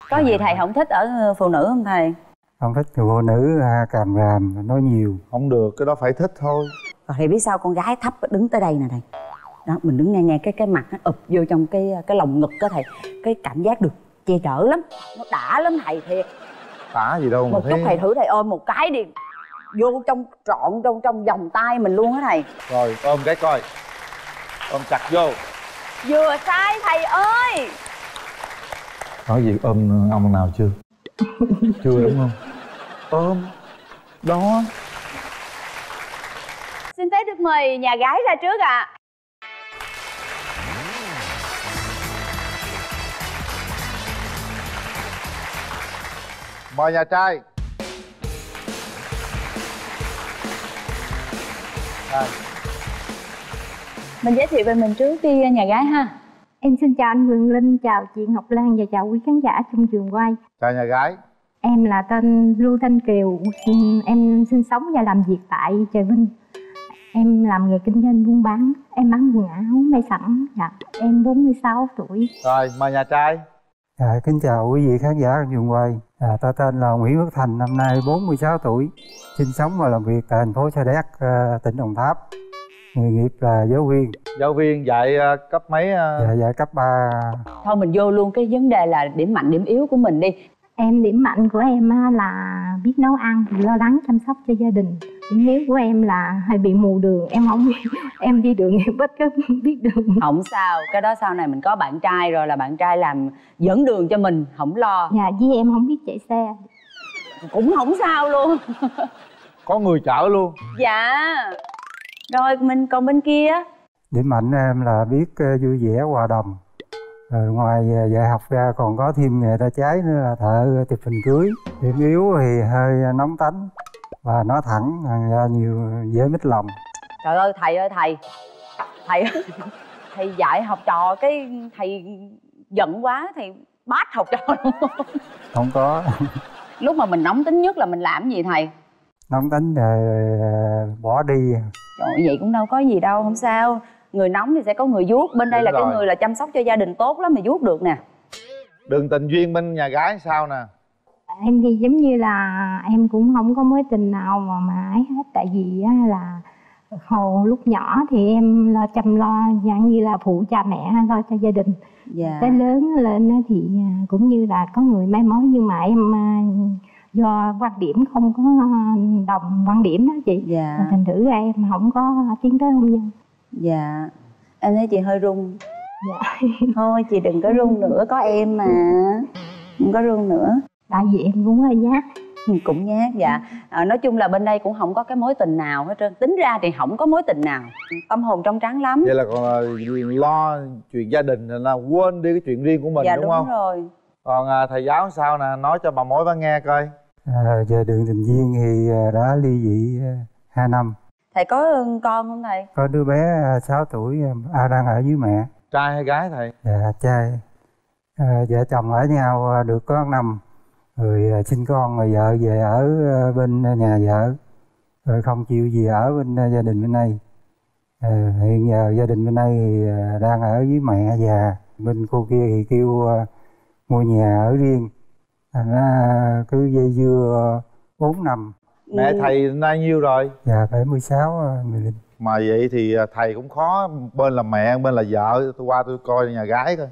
Có gì thầy không thích ở phụ nữ không thầy? Không thích phụ nữ càm ràm, nói nhiều. Không được, cái đó phải thích thôi. Rồi thầy biết sao con gái thấp đứng tới đây nè thầy. Đó, mình đứng nghe cái mặt nó ụp vô trong cái lồng ngực đó thầy. Cái cảm giác được che chở lắm. Nó đã lắm thầy thiệt. Đã gì đâu mà một thấy... chút thầy thử thầy ôm một cái đi. Vô trong trọn trong vòng tay mình luôn á thầy. Rồi ôm cái coi. Ôm chặt vô. Vừa sai thầy ơi. Nói gì ôm ông nào chưa? Chưa đúng không? Ôm. Đó. Xin phép được mời nhà gái ra trước ạ. Mời nhà trai. Rồi. Mình giới thiệu về mình trước đi nhà gái ha. Em xin chào anh Quyền Linh, chào chị Ngọc Lan và chào quý khán giả trong trường quay. Chào nhà gái. Em là tên Lưu Thanh Kiều, em sinh sống và làm việc tại Trà Vinh. Em làm nghề kinh doanh buôn bán, em bán quần áo, may sẵn. Dạ. Em 46 tuổi. Rồi mời nhà trai. Kính chào quý vị khán giả trong trường quay. Ta tên là Nguyễn Đức Thành, năm nay 46 tuổi, sinh sống và làm việc tại thành phố Sa Đéc, tỉnh Đồng Tháp. Nghề nghiệp là giáo viên. Giáo viên dạy cấp mấy? Dạ, dạy cấp 3. Thôi mình vô luôn cái vấn đề là điểm mạnh điểm yếu của mình đi. Em điểm mạnh của em là biết nấu ăn, lo lắng chăm sóc cho gia đình. Điểm yếu của em là hay bị mù đường, em không biết, em đi đường em ít có biết đường. Không sao, cái đó sau này mình có bạn trai rồi là bạn trai làm dẫn đường cho mình, không lo. Dạ, với em không biết chạy xe. Cũng không sao luôn. Có người chở luôn. Dạ. Rồi mình còn bên kia. Điểm mạnh em là biết vui vẻ hòa đồng. Rồi ngoài dạy học ra còn có thêm nghề tay trái nữa là thợ chụp hình cưới. Điểm yếu thì hơi nóng tánh và nói thẳng, ra nhiều dễ mít lòng. Trời ơi thầy thầy dạy học trò cái thầy giận quá thì bát học trò luôn. Không có. Lúc mà mình nóng tính nhất là mình làm gì thầy? Nóng tính rồi bỏ đi. Trời ơi, vậy cũng đâu có gì đâu, không sao. Người nóng thì sẽ có người vuốt. Bên đây Đúng là rồi. cái người là chăm sóc cho gia đình tốt lắm mà vuốt được nè. Đường tình duyên bên nhà gái sao nè? Em thì giống như là em cũng không có mối tình nào mà ấy hết. Tại vì á, là hồi lúc nhỏ thì em lo chăm lo dạng như là phụ cha mẹ lo cho gia đình. Dạ. Tới lớn lên á thì cũng như là có người mai mối, nhưng mà em do quan điểm không có đồng quan điểm đó chị. Dạ. Thành thử ra em không có tiến tới hôn nhân. Dạ. Em thấy chị hơi run. Dạ. Thôi chị đừng có run nữa, có em mà. Đừng có run nữa. Tại vì em cũng hơi nhát. Cũng nhát. Dạ. Nói chung là bên đây cũng không có cái mối tình nào hết trơn. Tính ra thì không có mối tình nào. Tâm hồn trong trắng lắm. Vậy là còn lo chuyện gia đình là quên đi cái chuyện riêng của mình. Dạ, đúng không? đúng rồi. Còn thầy giáo sao nè, nói cho bà mối bà nghe coi. Về đường tình duyên thì đã ly dị 2 năm. Thầy có con không thầy? Có đứa bé 6 tuổi đang ở với mẹ. Trai hay gái thầy? Dạ, trai. Vợ chồng ở nhau được có 1 năm. Rồi sinh con, rồi vợ về ở bên nhà vợ. Rồi không chịu gì ở bên gia đình bên đây. Hiện giờ gia đình bên đây thì đang ở với mẹ già. Bên cô kia thì kêu mua nhà ở riêng. Thành ra cứ dây dưa 4 năm. Mẹ thầy nay nhiêu rồi? Dạ 76. Mà vậy thì thầy cũng khó, bên là mẹ bên là vợ. Tôi qua tôi coi nhà gái coi.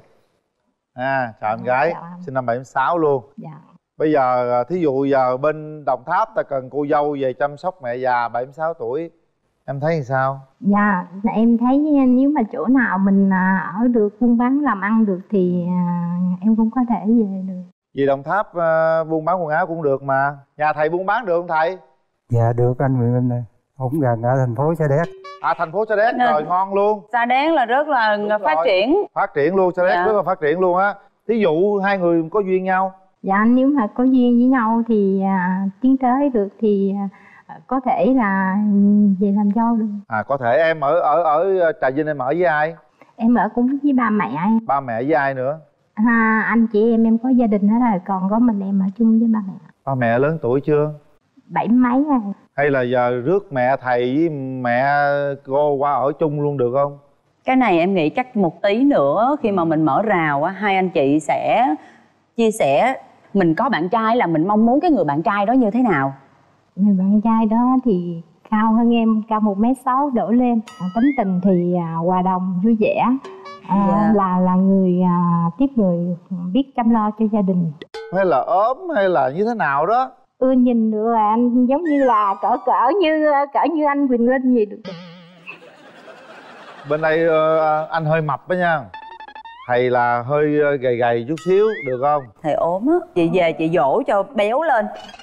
Chào em gái. Chào anh. Sinh năm 76 luôn. Dạ. Bây giờ thí dụ giờ bên Đồng Tháp ta cần cô dâu về chăm sóc mẹ già 76 tuổi, em thấy thì sao? Dạ, em thấy nếu mà chỗ nào mình ở được, buôn bán làm ăn được thì em cũng có thể về được. Vì Đồng Tháp buôn bán quần áo cũng được mà. Nhà thầy buôn bán được không thầy? Dạ được anh Nguyễn Minh ơi. Cũng gần ở thành phố Sa Đéc. Thành phố Sa Đéc rồi, ngon luôn. Sa Đéc là rất là phát triển. Phát triển luôn, Sa Đéc Dạ. rất là phát triển luôn á. Thí dụ hai người có duyên nhau. Dạ, nếu mà có duyên với nhau thì tiến tới được thì có thể là về làm dâu được. Có thể em ở Trà Vinh em ở với ai? Em ở cũng với ba mẹ em. Ba mẹ với ai nữa? Anh chị em có gia đình hết rồi, còn có mình em ở chung với ba mẹ. Ba mẹ lớn tuổi chưa? 70 mấy rồi. Hay là giờ rước mẹ thầy với mẹ cô qua ở chung luôn được không? Cái này em nghĩ chắc một tí nữa khi mà mình mở rào á, hai anh chị sẽ chia sẻ mình có bạn trai là mình mong muốn cái người bạn trai đó như thế nào? Người bạn trai đó thì cao hơn em, cao 1m6 đổ lên. Tính tình thì hòa đồng, vui vẻ. Dạ. Là người tiếp người biết chăm lo cho gia đình. Hay là ốm hay là như thế nào đó? Nhìn được là anh giống như là cỡ như anh Quỳnh Linh gì được. Bên đây anh hơi mập đó nha. Thầy là hơi gầy gầy chút xíu, được không? Thầy ốm á, chị về chị dỗ cho béo lên.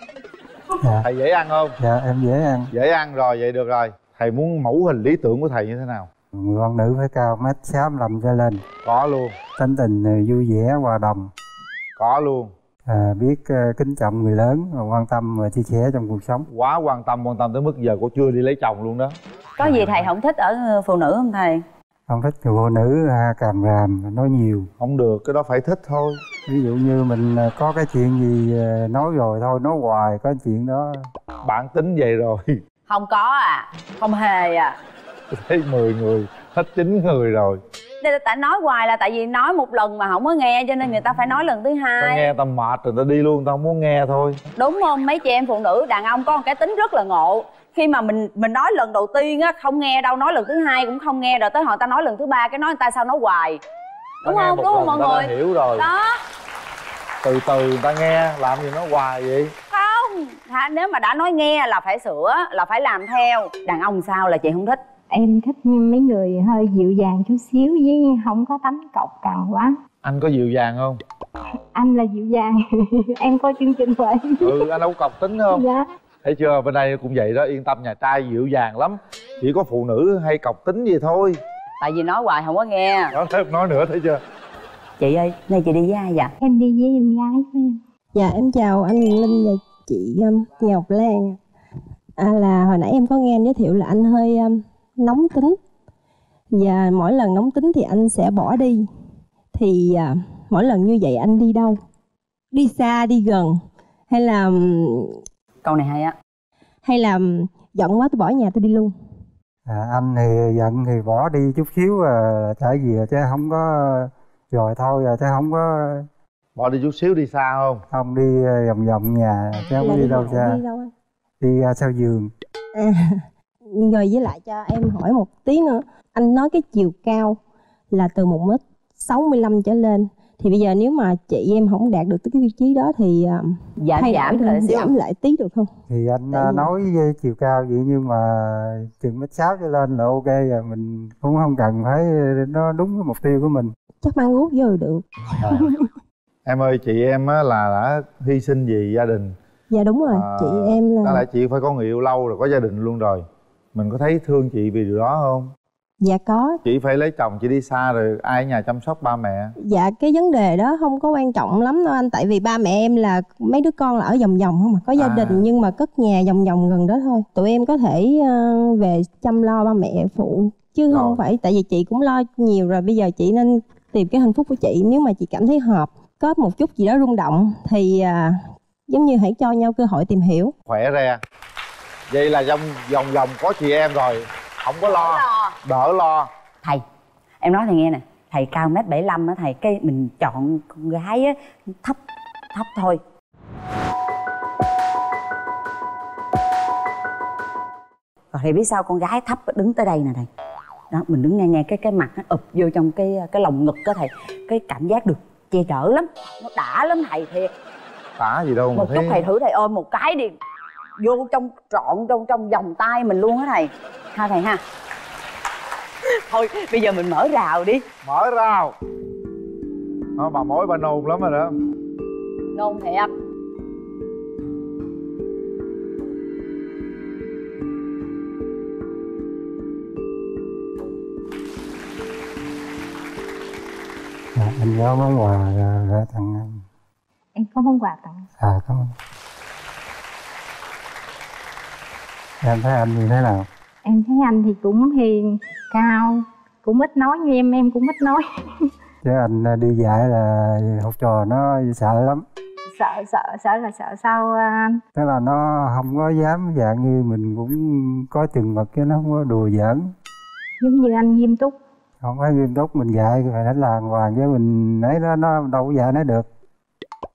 Dạ. Thầy dễ ăn không? Dạ em dễ ăn. Dễ ăn rồi, vậy được rồi. Thầy muốn mẫu hình lý tưởng của thầy như thế nào? Người con nữ phải cao 1m65 trở lên. Có luôn. Tính tình vui vẻ, hòa đồng. Có luôn. Biết kính trọng người lớn, quan tâm và chia sẻ trong cuộc sống. Quá quan tâm tới mức giờ cô chưa đi lấy chồng luôn đó. Có gì thầy không thích ở phụ nữ không thầy? Không thích phụ nữ càm ràm, nói nhiều. Không được, cái đó phải thích thôi. Ví dụ như mình có cái chuyện gì nói rồi thôi, nói hoài có chuyện đó. Bản tính vậy rồi. Không có à, không hề à. Thấy 10 người, hết 9 người rồi. Đây tại nói hoài là tại vì nói một lần mà không có nghe cho nên người ta phải nói lần thứ hai. Ta nghe ta mệt rồi ta đi luôn, ta không muốn nghe thôi. Đúng không? Mấy chị em phụ nữ, đàn ông có một cái tính rất là ngộ. Khi mà mình nói lần đầu tiên á không nghe đâu, nói lần thứ hai cũng không nghe, rồi tới hồi ta nói lần thứ ba cái nói người ta sao nói hoài. Đúng không? Đúng không mọi người? Ta hiểu rồi. Đó. Từ từ ta nghe, làm gì nói hoài vậy? Không, nếu mà đã nói nghe là phải sửa, là phải làm theo. Đàn ông sao là chị không thích? Em thích mấy người hơi dịu dàng chút xíu với không có tánh cọc cằn quá. Anh có dịu dàng không? Anh là dịu dàng. Em có chương trình vậy. Anh đâu có cọc tính không? Dạ. Thấy chưa, bên đây cũng vậy đó, yên tâm, nhà trai dịu dàng lắm. Chỉ có phụ nữ hay cọc tính gì thôi. Tại vì nói hoài không có nghe. Đó, nói nữa, thấy chưa? Chị ơi, nay chị đi với ai vậy? Em đi với em gái của em. Dạ em chào anh Quyền Linh và chị Ngọc Lan. Là hồi nãy em có nghe anh giới thiệu là anh hơi nóng tính. Và mỗi lần nóng tính thì anh sẽ bỏ đi. Thì mỗi lần như vậy anh đi đâu? Đi xa, đi gần? Hay là... Câu này hay á. Hay là giận quá tôi bỏ nhà tôi đi luôn? Anh thì giận thì bỏ đi chút xíu là trở về chứ không có... Rồi thôi rồi chứ không có... Bỏ đi chút xíu, đi xa không? Không, đi vòng vòng nhà chứ không đi đâu xa. Đi đâu anh? Đi sau giường. Rồi với lại cho em hỏi một tí nữa. Anh nói cái chiều cao là từ 1m65 trở lên. Thì bây giờ nếu mà chị em không đạt được tới cái tiêu chí đó thì giảm lại tí được không? Thì anh nói với chiều cao vậy nhưng mà chừng 1m6 trở lên là ok rồi. Mình cũng không cần phải nó đúng cái mục tiêu của mình. Chắc mang guốc vô được. Em ơi, chị em á là đã hy sinh vì gia đình. Dạ đúng rồi, chị em là... Đó là chị phải có người yêu lâu rồi, có gia đình luôn rồi. Mình có thấy thương chị vì điều đó không? Dạ có. Chị phải lấy chồng, chị đi xa rồi ai ở nhà chăm sóc ba mẹ? Dạ cái vấn đề đó không có quan trọng lắm đâu anh. Tại vì ba mẹ em là mấy đứa con là ở vòng vòng không mà. Có gia đình nhưng mà cất nhà vòng vòng gần đó thôi. Tụi em có thể về chăm lo ba mẹ phụ. Chứ không phải, tại vì chị cũng lo nhiều rồi. Bây giờ chị nên tìm cái hạnh phúc của chị. Nếu mà chị cảm thấy hợp, có một chút gì đó rung động thì giống như hãy cho nhau cơ hội tìm hiểu. Khỏe re. Vậy là trong vòng vòng có chị em rồi, không có lo, đỡ lo. Thầy, em nói thầy nghe nè. Thầy cao 1m75 á thầy, cái mình chọn con gái á thấp thôi. Rồi thầy biết sao con gái thấp đứng tới đây nè thầy. Đó, mình đứng nghe cái mặt nó ụp vô trong cái lồng ngực đó thầy. Cái cảm giác được che chở lắm, nó đã lắm thầy thiệt. Đã gì đâu mà một chút thầy thử thầy ôm một cái đi, vô trong trọn trong vòng tay mình luôn á thầy. Ha thầy ha. Thôi bây giờ mình mở rào đi. Mở rào. Bà mối bà nôn lắm rồi đó. Nôn thiệt. Anh có món quà để tặng anh. Em có món quà tặng. Cảm ơn. Em thấy anh như thế nào? Em thấy anh thì cũng hiền, cao, cũng ít nói như em cũng ít nói. Chứ anh đi dạy là học trò nó sợ lắm. Sợ là sợ sao anh? Tức là nó không có dám dạng như mình, cũng có chừng mực chứ nó không có đùa giỡn. Giống như anh nghiêm túc. Không phải nghiêm túc, mình dạy phải đánh làng hoàng chứ mình ấy đó, nó đâu có dạy nó được.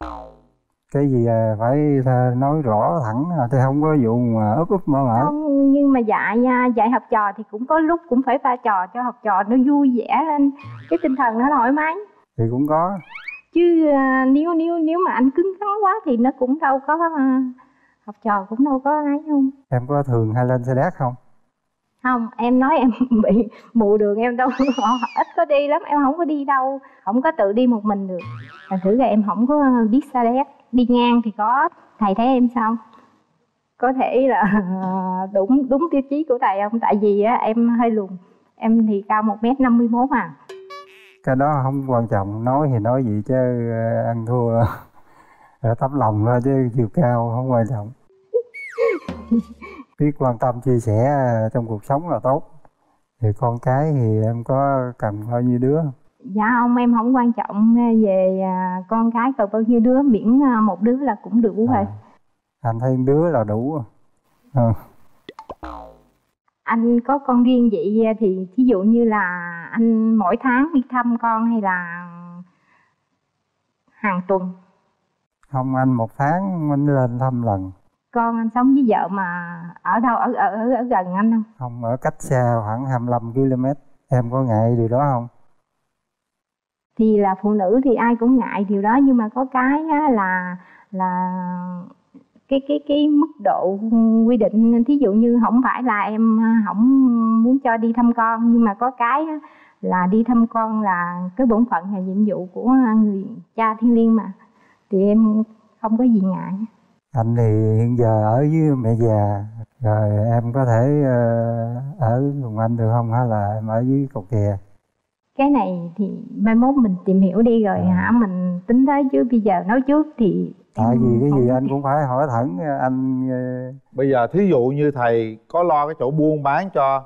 cái gì phải nói rõ thẳng, chứ không có vụ mà úp mở mở. Không, nhưng mà dạy học trò thì cũng có lúc cũng phải pha trò cho học trò nó vui vẻ lên, cái tinh thần nó thoải mái. Thì cũng có. Chứ nếu mà anh cứng rắn quá thì nó cũng đâu có, học trò cũng đâu có ấy không. Em có thường hay lên xe đét không? Không, em nói em bị mù đường, em đâu ít có đi lắm, em không có đi đâu, không có tự đi một mình được. Thành thử ra em không có biết xe đét. Đi ngang thì có, thầy thấy em sao? Có thể là đúng tiêu chí của thầy không? Tại vì á, em hơi lùn, em thì cao 1m51 à. Cái đó không quan trọng, nói thì nói gì chứ ăn thua tấm lòng thôi, chứ chiều cao không quan trọng. Biết quan tâm chia sẻ trong cuộc sống là tốt. Thì con cái thì em có cần bao nhiêu đứa? Dạ không, em không quan trọng về con cái cần bao nhiêu đứa, miễn một đứa là cũng đủ rồi. Anh thấy đứa là đủ rồi. Anh có con riêng vậy thì thí dụ như là anh mỗi tháng đi thăm con hay là hàng tuần? Không, anh một tháng anh lên thăm lần. Con anh sống với vợ mà ở đâu, ở gần anh không? Không, ở cách xa khoảng 25 km. Em có ngại điều đó không? Thì là phụ nữ thì ai cũng ngại điều đó, nhưng mà có cái là cái mức độ quy định, thí dụ như không phải là em không muốn cho đi thăm con, nhưng mà có cái là đi thăm con là cái bổn phận và nhiệm vụ của người cha thiêng liêng mà, thì em không có gì ngại. Anh thì hiện giờ ở với mẹ già, rồi em có thể ở cùng anh được không, hay là em ở dưới cầu kè? Cái này thì mai mốt mình tìm hiểu đi rồi mình tính tới, chứ bây giờ nói trước thì tại vì cái gì anh cũng phải hỏi thẳng anh. Bây giờ thí dụ như thầy có lo cái chỗ buôn bán cho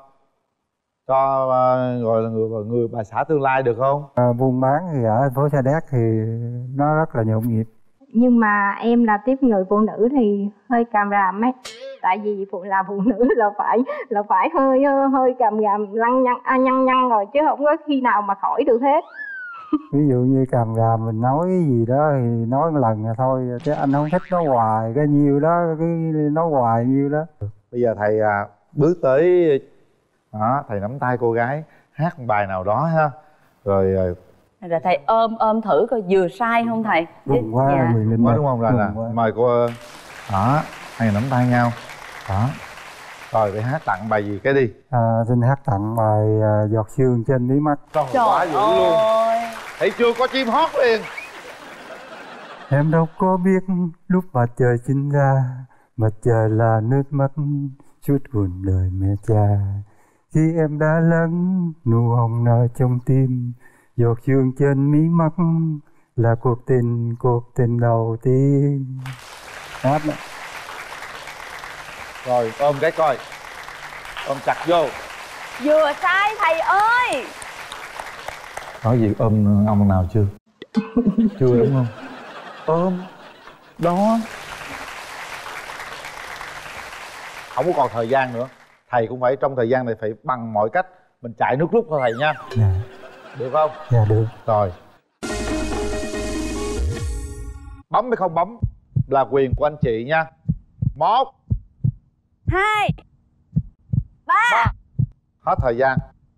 gọi là người bà xã tương lai được không? Buôn bán thì ở thành phố Sa Đéc thì nó rất là nhộn nhịp. Nhưng mà em là tiếp người phụ nữ thì hơi càm ràm ấy, tại vì phụ nữ là phải hơi càm ràm, nhăn rồi, chứ không có khi nào mà khỏi được hết. Ví dụ như càm ràm mình nói cái gì đó thì nói một lần là thôi, chứ anh không thích nói hoài cái nhiêu đó, cái nói hoài nhiêu đó. Bây giờ thầy bước tới đó, thầy nắm tay cô gái hát một bài nào đó ha, rồi thầy ôm thử coi vừa sai không thầy? Buồn quá. Dạ. Linh quá đúng không? Rồi là mời cô đó, hai người nắm tay nhau đó, rồi để hát tặng bài gì cái đi. Xin hát tặng bài Giọt sương trên mí mắt. Trời, quá dữ luôn, thấy chưa, có chim hót liền. Em đâu có biết lúc mặt trời sinh ra, mặt trời là nước mắt chút buồn đời mẹ cha. Khi em đã lắng nụ hồng nở trong tim, giọt sương trên mí mắt là cuộc tình đầu tiên. Hát đó. Rồi ôm cái coi, ôm chặt vô. Vừa sai thầy ơi. Nói gì ôm ông nào chưa? Chưa đúng không? Ôm đó. Không có còn thời gian nữa, thầy cũng phải trong thời gian này phải bằng mọi cách mình chạy nước rút thôi thầy nha. Dạ. Được không? Dạ được. Rồi, bấm hay không bấm là quyền của anh chị nha. 1 2 3. Hết thời gian.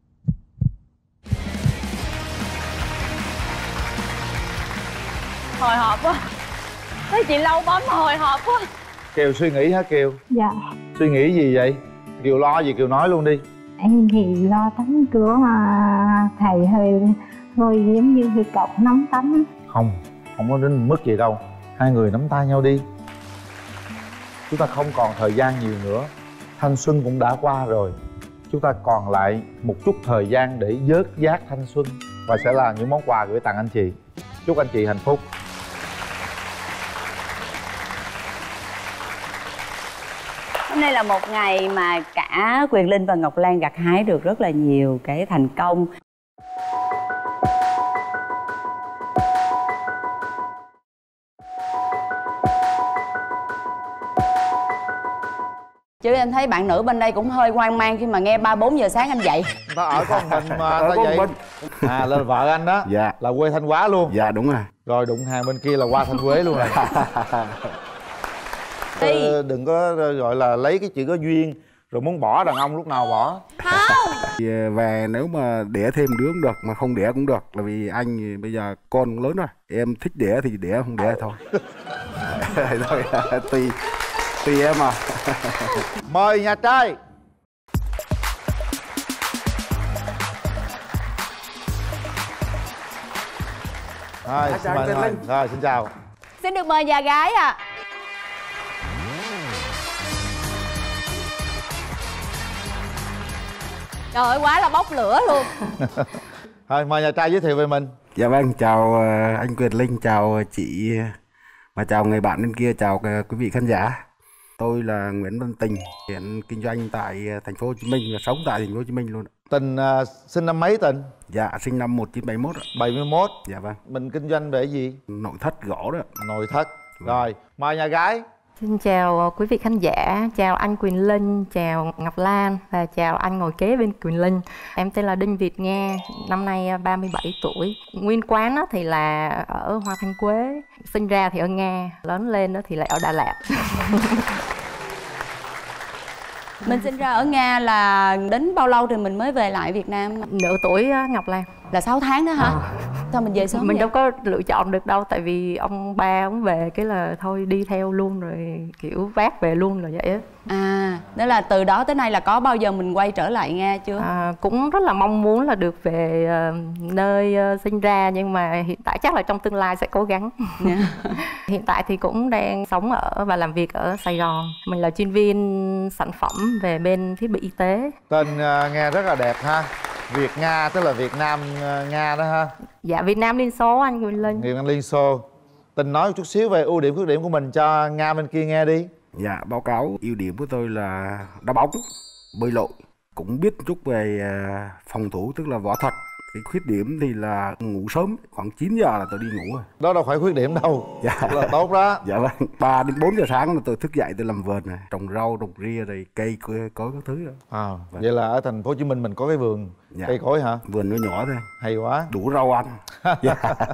Hồi hộp quá, thấy chị lâu bấm hồi hộp quá. Kiều suy nghĩ hả Kiều? Dạ. Suy nghĩ gì vậy? Kiều lo gì Kiều nói luôn đi. Em thì lo tánh của thầy hơi giống như hơi cọc nóng tánh. Không có đến mức gì đâu. Hai người nắm tay nhau đi. Chúng ta không còn thời gian nhiều nữa. Thanh xuân cũng đã qua rồi. Chúng ta còn lại một chút thời gian để vớt vát thanh xuân, và sẽ là những món quà gửi tặng anh chị. Chúc anh chị hạnh phúc. Hôm nay là một ngày mà cả Quyền Linh và Ngọc Lan gặt hái được rất là nhiều cái thành công. Chứ em thấy bạn nữ bên đây cũng hơi hoang mang khi mà nghe 3-4 giờ sáng anh dậy. Ta ở có một mình mà ta vậy. À là vợ anh đó. Dạ. Là quê Thanh Hóa luôn. Dạ đúng rồi. Rồi đụng hàng bên kia là qua Thanh Quế luôn rồi. Đừng có gọi là lấy cái chữ có duyên rồi muốn bỏ đàn ông lúc nào bỏ. Không. Về nếu mà đẻ thêm đứa cũng được, mà không đẻ cũng được. Là vì anh thì bây giờ con cũng lớn rồi. Em thích đẻ thì đẻ, không đẻ thôi. Thôi tùy em à. Mời nhà trai. Rồi, xin mời thôi. Rồi, xin chào. Xin được mời nhà gái ạ. Trời ơi, quá là bốc lửa luôn. Thôi, mời nhà trai giới thiệu về mình. Dạ vâng, chào anh Quyền Linh, chào chị và chào người bạn bên kia, chào quý vị khán giả. Tôi là Nguyễn Văn Tình, hiện kinh doanh tại thành phố Hồ Chí Minh và sống tại thành phố Hồ Chí Minh luôn. Tình sinh năm mấy Tình? Dạ, sinh năm 1971. 71. Dạ vâng. Mình kinh doanh về gì? Nội thất gỗ đó. Nội thất. Rồi, mời nhà gái. Xin chào quý vị khán giả, chào anh Quyền Linh, chào Ngọc Lan và chào anh ngồi kế bên Quyền Linh. Em tên là Đinh Việt Nga, năm nay 37 tuổi. Nguyên quán thì là ở Hoa Thanh Quế, sinh ra thì ở Nga, lớn lên thì lại ở Đà Lạt. Mình sinh ra ở Nga là đến bao lâu thì mình mới về lại Việt Nam? Nửa tuổi Ngọc Lan. Là 6 tháng đó hả? Sao mình về sớm Mình vậy? đâu có lựa chọn được đâu, tại vì ông ba ông về cái là thôi đi theo luôn, rồi kiểu vác về luôn là vậy á. À, đó là từ đó tới nay là có bao giờ mình quay trở lại Nga chưa? Cũng rất là mong muốn là được về nơi sinh ra, nhưng mà hiện tại chắc là trong tương lai sẽ cố gắng. Hiện tại thì cũng đang sống ở và làm việc ở Sài Gòn. Mình là chuyên viên sản phẩm về bên thiết bị y tế. Tên nghe rất là đẹp ha. Việt Nga tức là Việt Nam Nga đó ha. Dạ, Việt Nam Liên Xô anh Quyền Linh. Việt Nam Liên Xô. Tình nói một chút xíu về ưu điểm khuyết điểm của mình cho Nga bên kia nghe đi. Dạ, báo cáo ưu điểm của tôi là đá bóng, bơi lội, cũng biết một chút về phòng thủ tức là võ thuật. Cái khuyết điểm thì là ngủ sớm, khoảng 9 giờ là tôi đi ngủ rồi. Đó đâu phải khuyết điểm đâu. Dạ. Là tốt đó. Dạ vâng, 3 đến 4 giờ sáng là tôi thức dậy tôi làm vườn này, trồng rau, trồng ria rồi cây có các thứ đó. Vâng. Vậy là ở thành phố Hồ Chí Minh mình có cái vườn cây cối hả? Vườn nó nhỏ thôi. Hay quá. Đủ rau ăn. Dạ.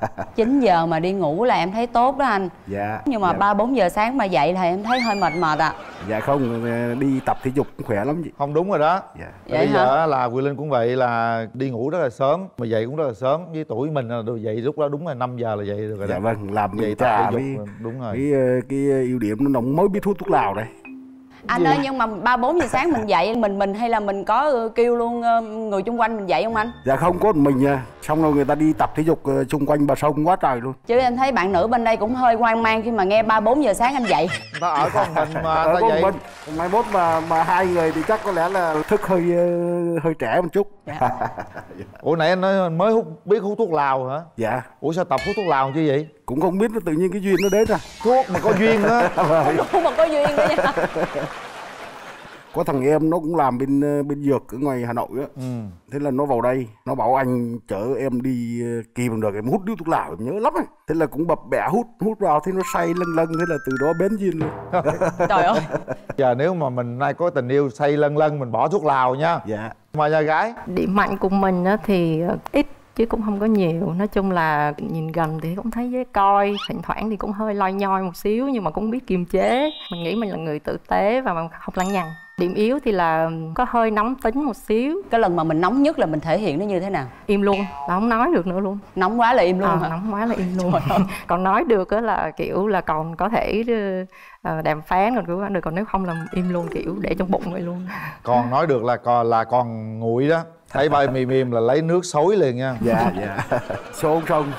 9 giờ mà đi ngủ là em thấy tốt đó anh. Dạ. Nhưng mà 3-4 giờ sáng mà dậy thì em thấy hơi mệt mệt ạ. Dạ không, đi tập thể dục cũng khỏe lắm chị. Không đúng rồi đó. Dạ. Bây giờ là Quyền Linh cũng vậy, là đi ngủ rất là sớm mà dậy cũng rất là sớm. Với tuổi mình là dậy lúc đó đúng là 5 giờ là dậy được rồi đó. Dạ vâng, làm dậy trà tập thể với dục. Đúng rồi. cái ưu điểm nó mới biết hút thuốc lào đây. Anh ơi, nhưng mà 3-4 giờ sáng mình dậy mình hay là mình có kêu luôn người chung quanh mình dậy không anh? Dạ không, có mình nha. Xong rồi người ta đi tập thể dục xung quanh bờ sông quá trời luôn. Chứ em thấy bạn nữ bên đây cũng hơi hoang mang khi mà nghe 3-4 giờ sáng anh dậy. Ta ở có mình mà ta dậy. Mai mốt mà hai người thì chắc có lẽ là thức hơi trẻ một chút. Dạ. Ủa nãy anh nói mới biết hút thuốc lào hả? Dạ. Ủa sao tập hút thuốc lào chứ vậy? Cũng không biết, nó tự nhiên cái duyên nó đến à. Thuốc mà có duyên á. Không mà có duyên đó nha. Có thằng em nó cũng làm bên dược ở ngoài Hà Nội á. Thế là nó vào đây, nó bảo anh chở em đi kìm được, em hút điếu thuốc lào, em nhớ lắm ấy. Thế là cũng bập bẹ hút vào, thế nó say lân lân, thế là từ đó bén duyên luôn. Trời ơi. Giờ nếu mà mình nay có tình yêu say lân lân mình bỏ thuốc lào nha. Dạ. Mà nhà gái. Điểm mạnh của mình thì ít chứ cũng không có nhiều. Nói chung là nhìn gần thì cũng thấy dễ coi, thỉnh thoảng thì cũng hơi loi nhoi một xíu, nhưng mà cũng biết kiềm chế. Mình nghĩ mình là người tử tế và không lăng nhăng. Điểm yếu thì là có hơi nóng tính một xíu. Cái lần mà mình nóng nhất là mình thể hiện nó như thế nào? Im luôn, là không nói được nữa luôn. Nóng quá là im luôn hả? Nóng quá là im luôn. Còn nói được á là kiểu là còn có thể đàm phán, còn cứu được, còn nếu không là im luôn, kiểu để trong bụng vậy luôn. Còn nói được là còn nguội đó. Thấy bay mềm là lấy nước xối liền nha. Dạ. Xô sông.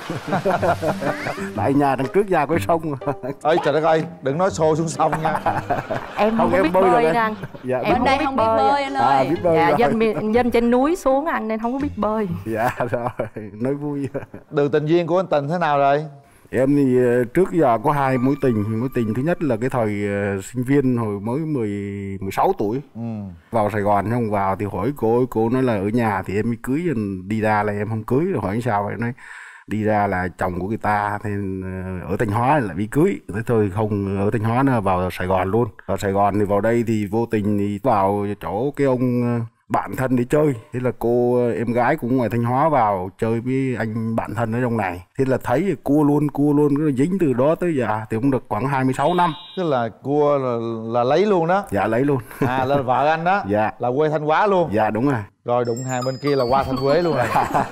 Tại nhà đằng trước nhà có sông. Ơi trời đất ơi, đừng nói xô xuống sông nha. Em không biết bơi nha anh. Dạ, em bên đây không biết bơi anh ơi. Biết bơi dạ, rồi. dân trên núi xuống anh nên không có biết bơi. Dạ rồi, nói vui. Đường tình duyên của anh Tình thế nào rồi? Em thì trước giờ có 2 mối tình. Mối tình thứ nhất là cái thời sinh viên hồi mới 16 tuổi. Vào Sài Gòn không vào thì hỏi cô nói là ở nhà thì em mới cưới, đi ra là em không cưới. Rồi hỏi sao vậy, nói đi ra là chồng của người ta, thì ở Thanh Hóa lại bị cưới, thế thôi không ở Thanh Hóa nữa, vào Sài Gòn luôn. Vào Sài Gòn thì vào đây thì vô tình thì vào chỗ cái ông bạn thân để chơi, thế là cô em gái cũng ngoài Thanh Hóa vào chơi với anh bạn thân ở trong này, thế là thấy cua luôn, cứ dính từ đó tới giờ thì cũng được khoảng 26 năm. Tức là cua là lấy luôn đó. Dạ lấy luôn. À là vợ anh đó. Dạ. Là quê Thanh Hóa luôn. Dạ đúng rồi. Rồi đụng hàng bên kia là qua Thanh Quế luôn rồi.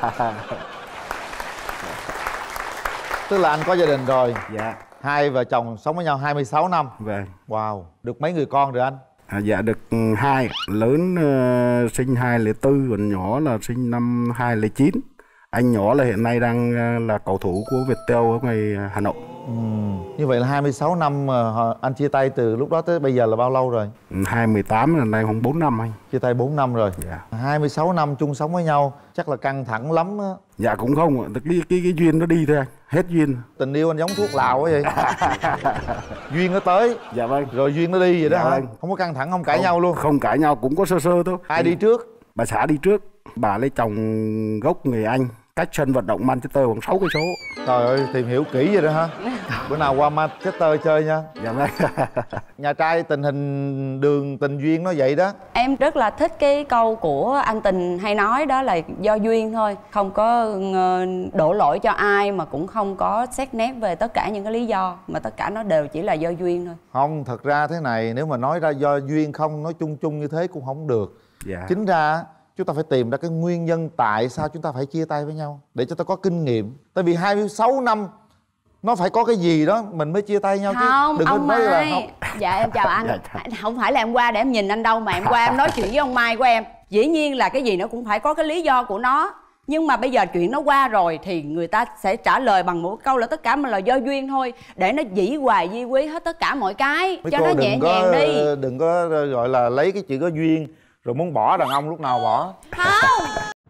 Tức là anh có gia đình rồi. Dạ. Hai vợ chồng sống với nhau 26 năm. Vâng. Wow. Được mấy người con rồi anh? Dạ được 2, lớn sinh 2004, còn nhỏ là sinh năm 2009. Anh nhỏ là hiện nay đang là cầu thủ của Viettel ở ngoài Hà Nội. Như vậy là 26 năm mà anh chia tay, từ lúc đó tới bây giờ là bao lâu rồi? 2018 là nay khoảng 4 năm anh. Chia tay 4 năm rồi. Dạ. 26 năm chung sống với nhau chắc là căng thẳng lắm á. Dạ cũng không, cái duyên nó đi thôi anh, hết duyên. Tình yêu anh giống thuốc lào quá vậy. Duyên nó tới. Dạ vâng. Rồi duyên nó đi vậy đó Dạ hả? vâng. Không có căng thẳng, không cãi nhau luôn? Không cãi nhau, cũng có sơ thôi. Ai đi trước? Bà xã đi trước. Bà lấy chồng gốc người Anh, cách sân vận động Manchester khoảng 6 cây số. Trời ơi, tìm hiểu kỹ vậy đó hả? Bữa nào qua Manchester chơi nha. Dạ vâng. Nhà trai tình hình đường tình duyên nó vậy đó. Em rất là thích cái câu của anh Tình hay nói, đó là do duyên thôi, không có đổ lỗi cho ai, mà cũng không có xét nét về tất cả những cái lý do, mà tất cả nó đều chỉ là do duyên thôi. Không, thật ra thế này, nếu mà nói ra do duyên không, nói chung chung như thế cũng không được. Dạ. Chính ra chúng ta phải tìm ra cái nguyên nhân tại sao chúng ta phải chia tay với nhau, để cho ta có kinh nghiệm. Tại vì 26 năm nó phải có cái gì đó mình mới chia tay nhau chứ. Không, đừng ông có nói là Mai. không. Dạ em chào anh. Không phải là em qua để em nhìn anh đâu, mà em qua em nói chuyện với ông Mai của em. Dĩ nhiên là cái gì nó cũng phải có cái lý do của nó. Nhưng mà bây giờ chuyện nó qua rồi thì người ta sẽ trả lời bằng một câu là tất cả mà là do duyên thôi, để nó dĩ hoài di quý hết tất cả mọi cái. Mấy cho cô nó nhẹ nhàng đi. Đừng có gọi là lấy cái chuyện có duyên rồi muốn bỏ đàn ông lúc nào bỏ. Không.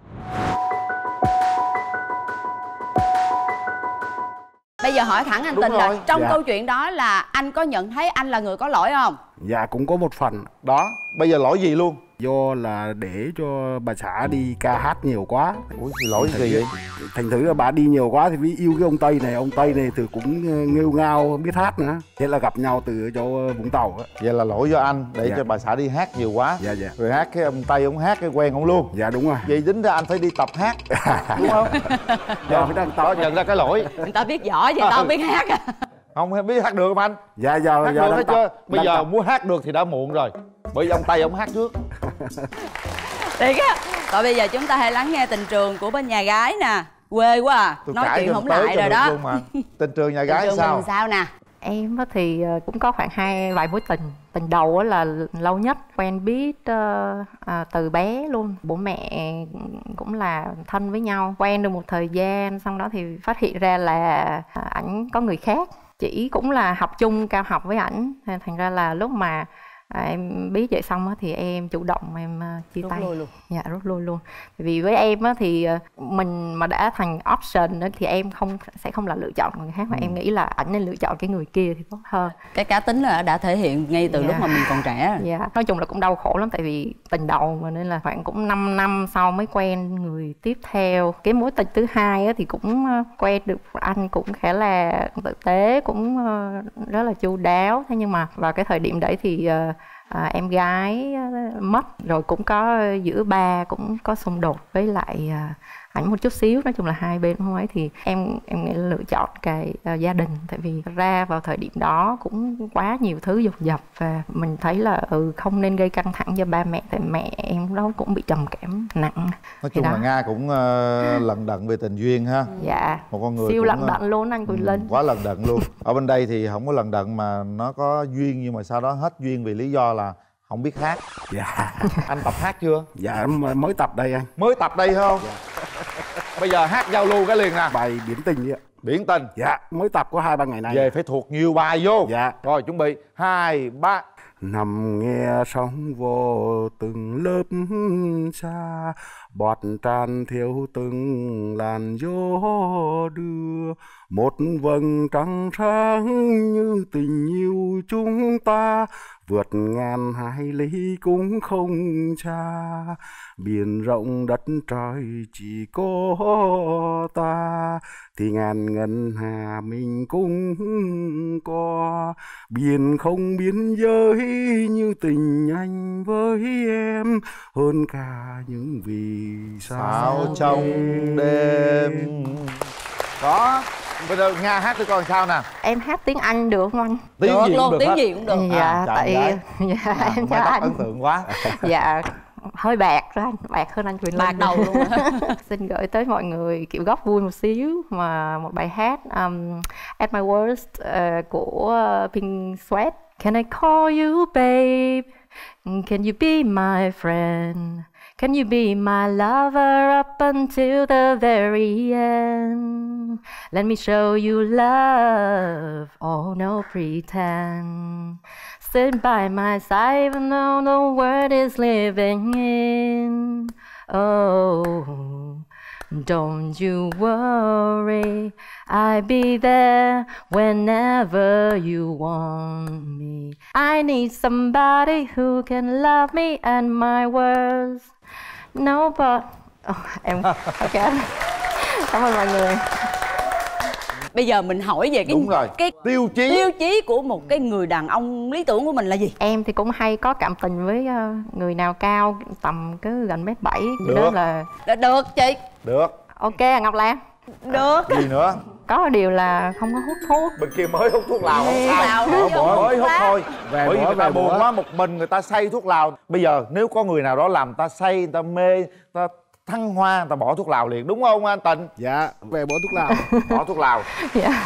Bây giờ hỏi thẳng anh Đúng Tình rồi. là trong Dạ. câu chuyện đó là anh có nhận thấy anh là người có lỗi không? Dạ cũng có một phần. Đó, bây giờ lỗi gì luôn? Do là để cho bà xã đi ca hát nhiều quá. Ủa thì lỗi gì vậy? Thành thử là bà đi nhiều quá thì vì yêu cái ông Tây này thì cũng nghêu ngao biết hát nữa. Thế là gặp nhau từ chỗ Vũng Tàu á. Vậy là lỗi do anh, để Dạ. cho bà xã đi hát nhiều quá. Dạ dạ. Rồi hát cái ông Tây ông hát cái quen ông luôn. Dạ đúng rồi. Vậy tính ra anh phải đi tập hát. Đúng không? Dạ phải đăng Đó, tập. nhận ra cái lỗi. Người ta biết võ chứ người ta không biết hát à. Không biết hát được không anh? Dạ dạ Hát dạ được đang hết tập. chưa? Bây Đang giờ tập. muốn hát được thì đã muộn rồi. Bởi vì ông Tây ông hát trước. Thiệt á. Rồi bây giờ chúng ta hãy lắng nghe tình trường của bên nhà gái nè. Quê quá à. Tôi Nói cãi chuyện cho không tới lại cho rồi được đó. luôn mà. Tình trường nhà gái Tình trường sao? mình sao nè? Em á thì cũng có khoảng vài mối tình. Tình đầu á là lâu nhất, quen biết từ bé luôn. Bố mẹ cũng là thân với nhau. Quen được một thời gian, xong đó thì phát hiện ra là ảnh có người khác. Chỉ cũng là học chung cao học với ảnh. Thành ra là lúc mà em biết vậy xong á thì em chủ động em chia tay. Rút lui luôn. Dạ rút lui luôn. Vì với em á thì mình mà đã thành option á thì em sẽ không là lựa chọn người khác, mà em nghĩ là ảnh nên lựa chọn cái người kia thì tốt hơn. Cái cá tính là đã thể hiện ngay từ Dạ. lúc mà mình còn trẻ. Dạ. Nói chung là cũng đau khổ lắm, tại vì tình đầu mà, nên là khoảng cũng 5 năm sau mới quen người tiếp theo. Cái mối tình thứ hai á thì cũng quen được anh cũng khá là tử tế, cũng rất là chu đáo. Thế nhưng mà vào cái thời điểm đấy thì em gái mất, rồi cũng có giữa ba cũng có xung đột với lại ảnh một chút xíu. Nói chung là hai bên không ấy, thì em nghĩ là lựa chọn cái gia đình. Tại vì ra vào thời điểm đó cũng quá nhiều thứ dồn dập, và mình thấy là không nên gây căng thẳng cho ba mẹ, tại mẹ em đó cũng bị trầm cảm nặng. Nói chung là Nga cũng lận đận về tình duyên ha. Dạ. Một con người siêu cũng, lận đận luôn anh Quỳnh Linh. Quá lận đận luôn. Ở bên đây thì không có lận đận mà nó có duyên, nhưng mà sau đó hết duyên vì lý do là không biết hát. Dạ. Anh tập hát chưa? Dạ mới tập đây anh. Mới tập đây không? Dạ. Bây giờ hát giao lưu cái liền nè. Bài Biển Tình vậy ạ. Biển Tình. Dạ mới tập có 2-3 ngày nay. Về phải thuộc nhiều bài vô. Dạ. Rồi chuẩn bị 2, 3. Nằm nghe sóng vô từng lớp xa, bọt tràn theo từng làn gió đưa, một vầng trăng sáng như tình yêu chúng ta, vượt ngàn hải lý cũng không xa, biển rộng đất trời chỉ có ta. thì ngàn ngân hà mình cũng có. Biển không biên giới như tình anh với em, hơn cả những vì sao trong đêm. Đó, bây giờ Nga hát cho con sao nè. Em hát tiếng Anh được không anh? Tiếng được gì luôn, cũng được tiếng hết. gì cũng được. Dạ, tại em chào anh. ấn tượng quá. Dạ, hơi bạc rồi anh, bạc hơn anh Quyền Linh. Bạc đầu luôn á. Xin gửi tới mọi người kiểu góc vui một xíu mà một bài hát At My Worst của Pink Sweat. Can I call you babe? Can you be my friend? Can you be my lover up until the very end? Let me show you love, oh no pretend. Sit by my side even though the world is living in. Oh, don't you worry, I'll be there whenever you want me. I need somebody who can love me and my words. No but... em... Ok. Cảm ơn mọi người. Bây giờ mình hỏi về Đúng rồi. cái tiêu chí của một cái người đàn ông lý tưởng của mình là gì? Em thì cũng hay có cảm tình với người nào cao tầm cái gần mét 7. Được. Đó là... Được chị. Được. Ok Ngọc Lan. Được. Gì nữa? Có điều là không có hút thuốc. Bên kia mới hút thuốc lào không sao. Mới hút thôi. Bởi vì người ta buồn quá, một mình người ta say thuốc lào. Bây giờ nếu có người nào đó làm người ta say, người ta mê, người ta thăng hoa, người ta bỏ thuốc lào liền, đúng không anh Tình? Dạ, về bỏ thuốc lào. Bỏ thuốc lào. Dạ.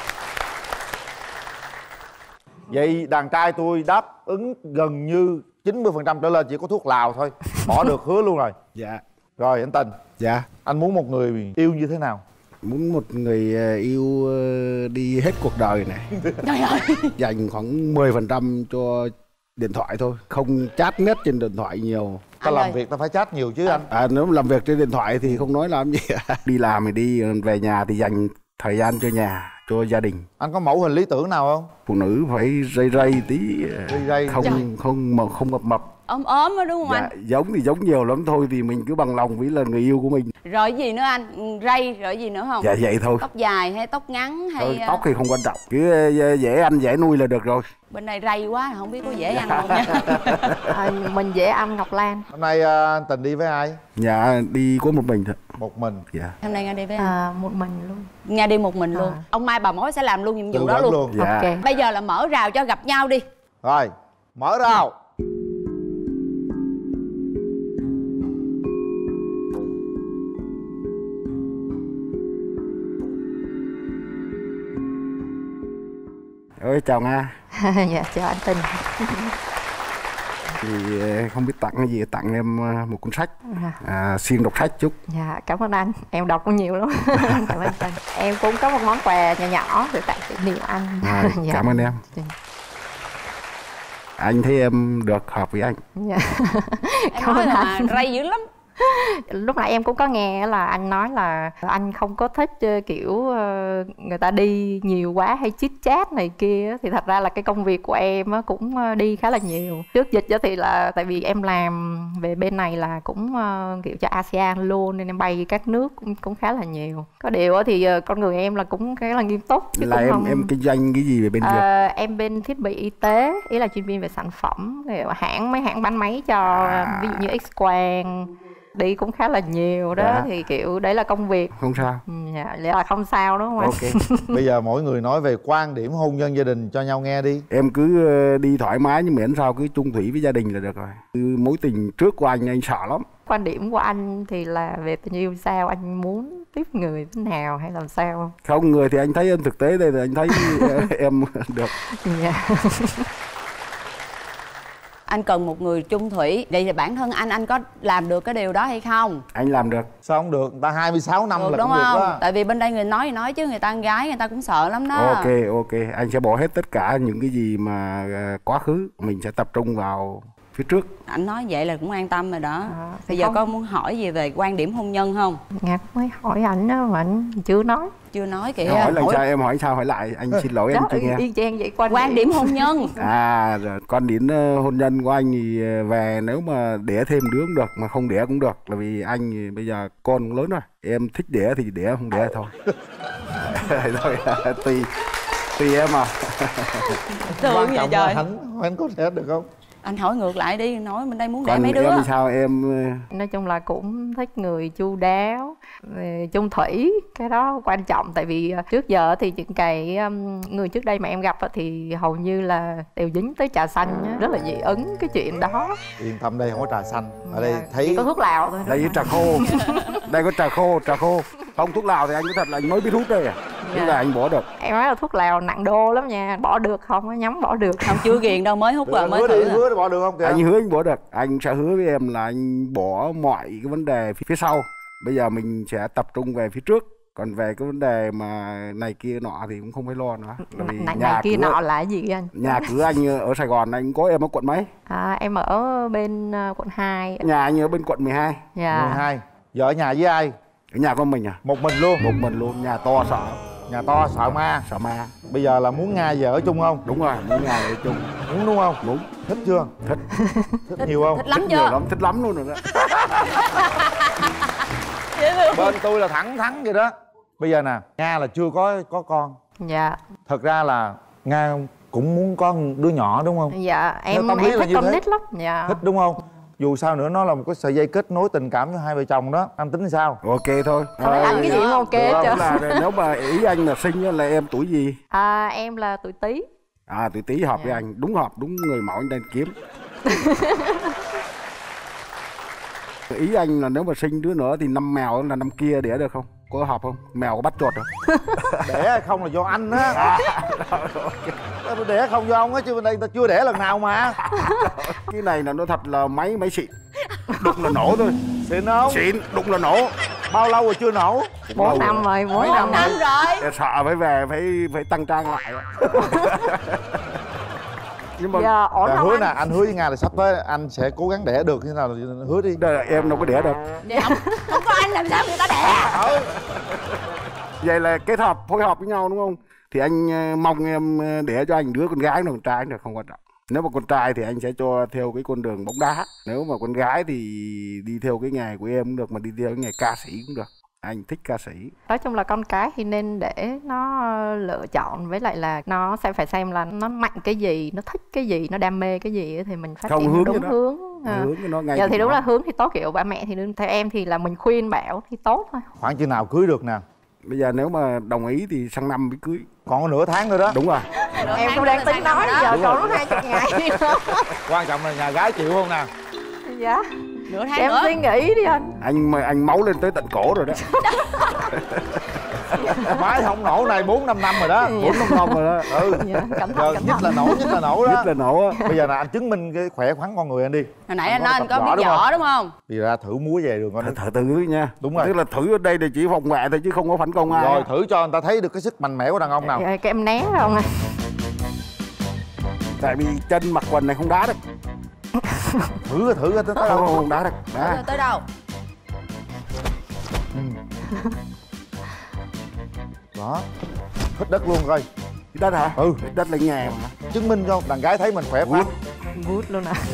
Vậy đàn trai tôi đáp ứng gần như 90% trở lên chỉ có thuốc lào thôi. Bỏ được hứa luôn rồi. Dạ. Rồi anh Tình. Dạ. Anh muốn một người yêu như thế nào? Muốn một người yêu đi hết cuộc đời này. Trời ơi. Dành khoảng 10% cho điện thoại thôi, không chat net trên điện thoại nhiều. Ta làm việc ta phải chat nhiều chứ anh. Nếu làm việc trên điện thoại thì không nói làm gì. Đi làm thì đi, về nhà thì dành thời gian cho nhà, cho gia đình. Anh có mẫu hình lý tưởng nào không? Phụ nữ phải rây tí, rây không mập mập. Ốm ốm đó đúng không Dạ, anh? giống thì giống nhiều lắm thôi, thì mình cứ bằng lòng với là người yêu của mình. Rồi gì nữa anh? Rây rồi gì nữa không? Dạ vậy thôi. Tóc dài hay tóc ngắn hay Thôi, tóc thì không quan trọng, cứ dễ ăn dễ nuôi là được rồi. Bên đây rây quá không biết có dễ ăn không nha. Mình dễ ăn Ngọc Lan. Hôm nay anh Tình đi với ai? Dạ đi có một mình thôi. Một mình. Dạ. Hôm nay Nga đi với anh? Một mình luôn. Nga đi một mình luôn. Ông Mai bà mối sẽ làm luôn nhiệm vụ Tư đó vấn luôn. Dạ. Ok. Bây giờ là mở rào cho gặp nhau đi. Rồi, mở rào. Ôi chào Nga. Dạ chào anh Tình. Thì không biết tặng cái gì, tặng em một cuốn sách. Siêng đọc sách chút. Dạ cảm ơn anh, em đọc cũng nhiều lắm. Cảm ơn anh. Em cũng có một món quà nhỏ nhỏ để tặng kỷ niệm anh. Dạ. Cảm ơn em. Anh thấy em được hợp với anh. Dạ. Em nói là rây dữ lắm. Lúc nãy em cũng có nghe là anh nói là anh không có thích kiểu người ta đi nhiều quá hay chit chat này kia. Thì thật ra là cái công việc của em cũng đi khá là nhiều. Trước dịch thì là tại vì em làm về bên này là cũng kiểu cho ASEAN luôn, nên em bay các nước cũng khá là nhiều. Có điều thì con người em là cũng khá là nghiêm túc. Là em kinh doanh cái gì về bên Việt? Em bên thiết bị y tế, ý là chuyên viên về sản phẩm, mấy hãng bán máy cho ví dụ như X-quang, đi cũng khá là nhiều đó. Dạ. Thì kiểu đấy là công việc. Không sao. Dạ, là không sao đúng không anh? Ok. Bây giờ mỗi người nói về quan điểm hôn nhân gia đình cho nhau nghe đi. Em cứ đi thoải mái, nhưng miễn sao cứ chung thủy với gia đình là được rồi. Mối tình trước của anh sợ lắm. Quan điểm của anh thì là về tình yêu sao? Anh muốn tiếp người thế nào hay làm sao? Không, người thì anh thấy em thực tế đây thì anh thấy em được. Dạ. Anh cần một người chung thủy. Vậy thì bản thân anh có làm được cái điều đó hay không? Anh làm được. Sao không được? Người ta 26 năm được, là đúng cũng không? được đó. Tại vì bên đây người nói chứ người ta con gái người ta cũng sợ lắm đó. Ok, anh sẽ bỏ hết tất cả những cái gì mà quá khứ. Mình sẽ tập trung vào phía trước. Anh nói vậy là cũng an tâm rồi đó. Bây giờ con muốn hỏi gì về quan điểm hôn nhân không? Ngọc mới hỏi ảnh đó mà anh chưa nói. Chưa nói kìa. Em hỏi lần sau em hỏi sao hỏi lại, anh xin lỗi em chưa nghe. Y chang vậy. Quan điểm hôn nhân. Rồi quan điểm hôn nhân của anh thì về nếu mà đẻ thêm đứa cũng được, mà không đẻ cũng được, là vì anh thì bây giờ con cũng lớn rồi, em thích đẻ thì đẻ, không đẻ thôi. Thôi tùy em à. Quan trọng là anh có đẻ được không? Anh hỏi ngược lại đi, nói bên đây muốn đẻ Còn mấy đứa. em sao em? Nói chung là cũng thích người chu đáo, chung thủy, cái đó quan trọng. Tại vì trước giờ thì những cái người trước đây mà em gặp thì hầu như là đều dính tới trà xanh á, rất là dị ứng cái chuyện đó. Yên tâm, đây không có trà xanh, ở đây thấy chỉ có thuốc lào thôi. Đây có trà khô, đây có trà khô. Không, thuốc lào thì anh nói thật là anh mới biết hút đây à. Tức là anh bỏ được. Em nói là thuốc lào nặng đô lắm nha, bỏ được không á, nhắm bỏ được không? Chưa ghiền đâu, mới hút vào mới thử. Hứa bỏ được không kìa? Anh hứa anh bỏ được, anh sẽ hứa với em là anh bỏ mọi cái vấn đề phía sau. Bây giờ mình sẽ tập trung về phía trước, còn về cái vấn đề mà này kia nọ thì cũng không phải lo nữa. Này kia nọ là cái gì anh? Nhà cửa anh ở Sài Gòn, anh có em ở quận mấy? Em ở bên quận 2. Nhà anh ở bên quận 12. Dạ. 12. Vợ ở nhà với ai? Ở nhà con mình à? Một mình luôn? Một mình luôn, nhà to sợ. Nhà to sợ ma? Sợ ma. Bây giờ là muốn Nga về ở chung không? Đúng rồi, muốn Nga về ở chung. Muốn đúng không? Đúng. Thích chưa? Thích. Thích nhiều không? Thích lắm chưa? Lắm, thích lắm luôn rồi đó. Bên tôi là thẳng thắn vậy đó. Bây giờ nè, Nga là chưa có con. Dạ. Thật ra là Nga cũng muốn có đứa nhỏ đúng không? Dạ, em thích con nít lắm. Dạ. Thích đúng không? Dù sao nữa nó là một cái sợi dây kết nối tình cảm với hai vợ chồng đó. Anh tính sao? Ok thôi. Anh cái gì cũng ok chứ. Nếu mà ý anh là sinh là em tuổi gì? Em là tuổi Tý. Tuổi Tý hợp với anh, đúng hợp, đúng người mẫu anh đang kiếm. Ý anh là nếu mà sinh đứa nữa thì năm mèo là năm kia đẻ được không? Có hợp không? Mèo có bắt chuột không? Đẻ hay không là do anh á. Đẻ không do ông á, chứ bên đây ta chưa đẻ lần nào mà. Cái này là nó thật là máy xịn. Đụng là nổ thôi. Xịn không? Xịn, đụng là nổ. Bao lâu rồi chưa nổ? 4 năm rồi, 4 năm rồi. Sợ phải về phải tăng trang lại. Nhưng mà giờ ổn không hứa nè, anh hứa với Nga là sắp tới anh sẽ cố gắng đẻ được, thế nào hứa đi. Đời em đâu có đẻ được. Không có anh làm sao người ta đẻ. Vậy là kết hợp, phối hợp với nhau đúng không? Thì anh mong em đẻ cho anh đứa con gái, con trai được không quan trọng. Nếu mà con trai thì anh sẽ cho theo cái con đường bóng đá. Nếu mà con gái thì đi theo cái nghề của em cũng được, mà đi theo cái nghề ca sĩ cũng được. Anh thích ca sĩ. Nói chung là con cái thì nên để nó lựa chọn, với lại là nó sẽ phải xem là nó mạnh cái gì, nó thích cái gì, nó đam mê cái gì thì mình phát triển đúng hướng. Hướng nó ngay giờ thì đúng là hướng thì tốt, kiểu ba mẹ thì theo em thì là mình khuyên bảo thì tốt thôi. Khoảng chừng nào cưới được nè? Bây giờ nếu mà đồng ý thì sang năm mới cưới. Còn có nửa tháng nữa đó. Đúng rồi. Em cũng đang tính nói giờ còn 20 ngày. Quan trọng là nhà gái chịu không nè? Dạ. Nửa tháng em nữa. suy nghĩ đi anh. Anh máu lên tới tận cổ rồi đó. Máy không nổ này 4-5 năm rồi đó. 4-5 năm rồi đó. Giờ nhất là nổ đó. Nhất là nổ á. Bây giờ là anh chứng minh cái khỏe khoắn con người anh đi. Hồi nãy anh nói anh có biết võ đúng không? Bây giờ ra thử múa về đường con. Thử nha. Đúng rồi. Tức là thử ở đây là chỉ phòng vệ thôi chứ không có phản công ai. Rồi thử cho người ta thấy được cái sức mạnh mẽ của đàn ông nào. Cái em né không anh? Tại vì chân mặc quần này không đá được. Thử tới đâu không đá được. Đá. Tới đâu? Đó. Hít đất luôn coi. Hít đất hả? Hít đất là nhà mà. Chứng minh cho đàn gái thấy mình khỏe khoắn. Vút luôn à.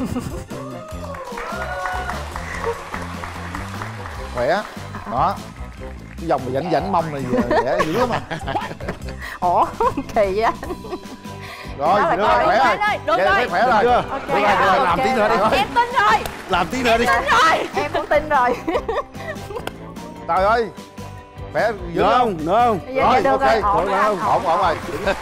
Khỏe. Đó. Cái dòng mà rảnh mông này dễ dữ lắm mà. Ủa kỳ vậy anh? Rồi, được rồi, khỏe rồi. Được rồi. Khỏe rồi. Được rồi, làm tí nữa đi. Em tin rồi. Làm tí nữa đi. Em cũng tin rồi. Trời ơi. Khỏe dữ không? Nữa không? Rồi, được rồi. Ổn rồi.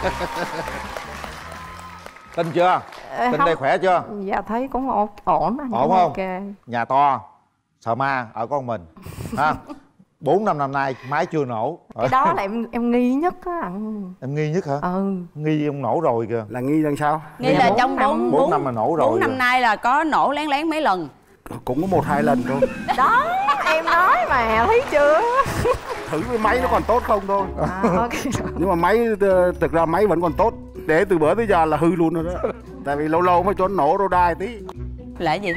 Tin chưa? Tin đây khỏe chưa? Dạ thấy cũng ổn anh. Ổn không? Ok. Nhà to, sợ ma ở con mình. Ha. 4-5 năm nay máy chưa nổ. Cái đó là em nghi nhất á anh. Em nghi nhất hả? Nghi ông nổ rồi kìa. Là nghi lần sao? Nghi là trong 4 năm mà nổ rồi. 4 năm nay là có nổ lén mấy lần. Cũng có 1-2 lần thôi. Đó, em nói mà thấy chưa? Thử cái máy nó còn tốt không thôi. Okay. Nhưng mà máy thực ra máy vẫn còn tốt. Để từ bữa tới giờ là hư luôn rồi đó. Tại vì lâu lâu mới cho nó nổ rô đai tí. Là cái gì?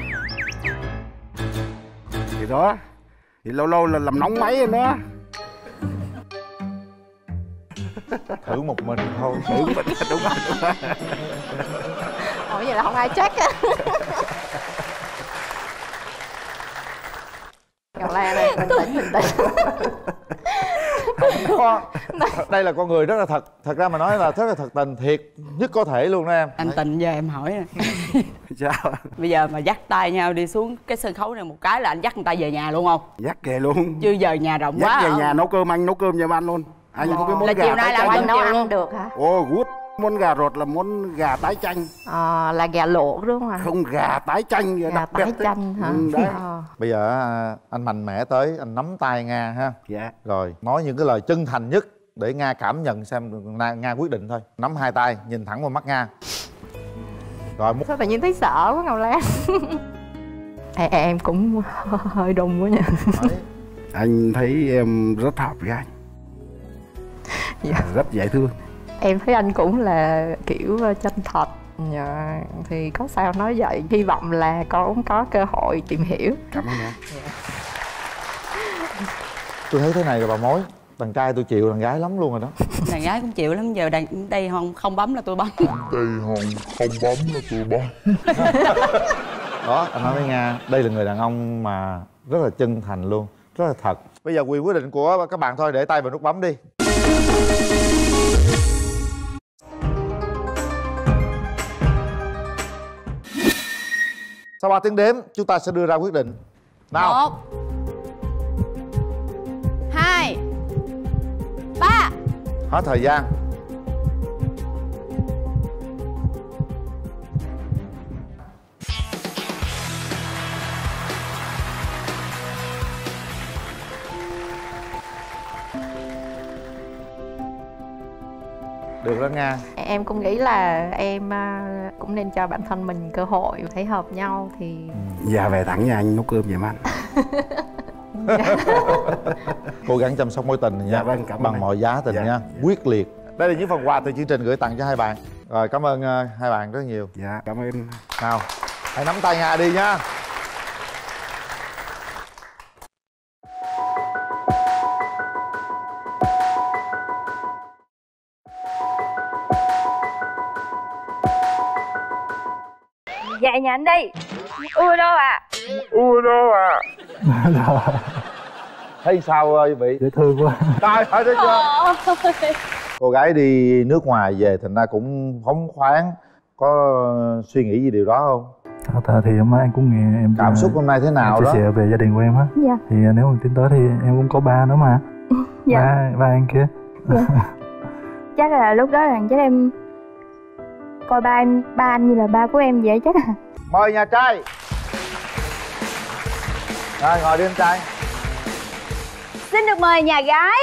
Thì đó, thì lâu lâu là làm nóng máy rồi đó. Thử một mình thôi. Thử một mình, đúng rồi. Ủa vậy là không ai check á. Ngọc Lan ơi, bình tĩnh. Đây là con người rất là thật ra mà nói là rất là thật tình thiệt nhất có thể luôn đó em. Anh Tình giờ em hỏi nè. Sao? Bây giờ mà dắt tay nhau đi xuống cái sân khấu này một cái là anh dắt người ta về nhà luôn không? Dắt về luôn. Chứ giờ nhà rộng Dắt quá. về nhà nấu cơm, anh nấu cơm giùm anh luôn. Anh có cái món là gà chiều nay tái là chanh. anh nấu ăn luôn được hả? Ồ, good. Món gà rột là món gà tái chanh. Là gà luộc đúng không ạ? Không, gà tái chanh. Gà tái chanh hả? Đấy. Bây giờ anh mạnh mẽ tới, anh nắm tay Nga ha. Dạ. Rồi nói những cái lời chân thành nhất để Nga cảm nhận xem Nga quyết định thôi. Nắm hai tay, nhìn thẳng vào mắt Nga. Rồi Sao tự nhiên thấy sợ quá Ngọc Lan. Em cũng hơi đùng quá nha. Anh thấy em rất hợp với anh. Dạ. Rất dễ thương. Em thấy anh cũng là kiểu chân thật. Dạ. Thì có sao nói vậy. Hy vọng là con có cơ hội tìm hiểu. Cảm ơn em. tôi thấy thế này rồi bà mối. Đàn trai tôi chịu đàn gái lắm luôn rồi đó. Đàn gái cũng chịu lắm. Giờ đây không bấm là tôi bấm. Đó, anh nói với Nga, đây là người đàn ông mà rất là chân thành luôn, rất là thật. Bây giờ quyền quyết định của các bạn thôi, để tay vào nút bấm đi. Sau 3 tiếng đếm, chúng ta sẽ đưa ra quyết định. Nào. 1 2 3. Hết thời gian. Được đó Nga. Em cũng nghĩ là em cũng nên cho bản thân mình cơ hội, thấy hợp nhau thì... Dạ về thẳng nhà anh nấu cơm giùm anh. Cố gắng chăm sóc mối tình nha. Dạ vâng, cảm ơn bằng anh. mọi giá tình Dạ, nha. dạ. Quyết liệt. Đây là những phần quà từ chương trình gửi tặng cho hai bạn. Rồi cảm ơn hai bạn rất nhiều. Dạ cảm ơn. Nào, hãy nắm tay Nga đi nha. Dạ nhà anh đi. Ưa đâu à? Thấy sao vị? Dễ thương quá. Trời ơi, thấy chưa? Cô gái đi nước ngoài về thành ra cũng phóng khoáng. Có suy nghĩ gì điều đó không? Thì hôm nay anh cũng nghe em Cảm xúc hôm nay thế nào chia đó? sẻ về gia đình của em á. Dạ. Thì nếu mà tính tới thì em cũng có ba nữa mà. Dạ. Ba anh kia. Dạ. Chắc là lúc đó là chắc em coi ba anh như là ba của em vậy chắc à. Mời nhà trai. Rồi ngồi đi em trai. Xin được mời nhà gái.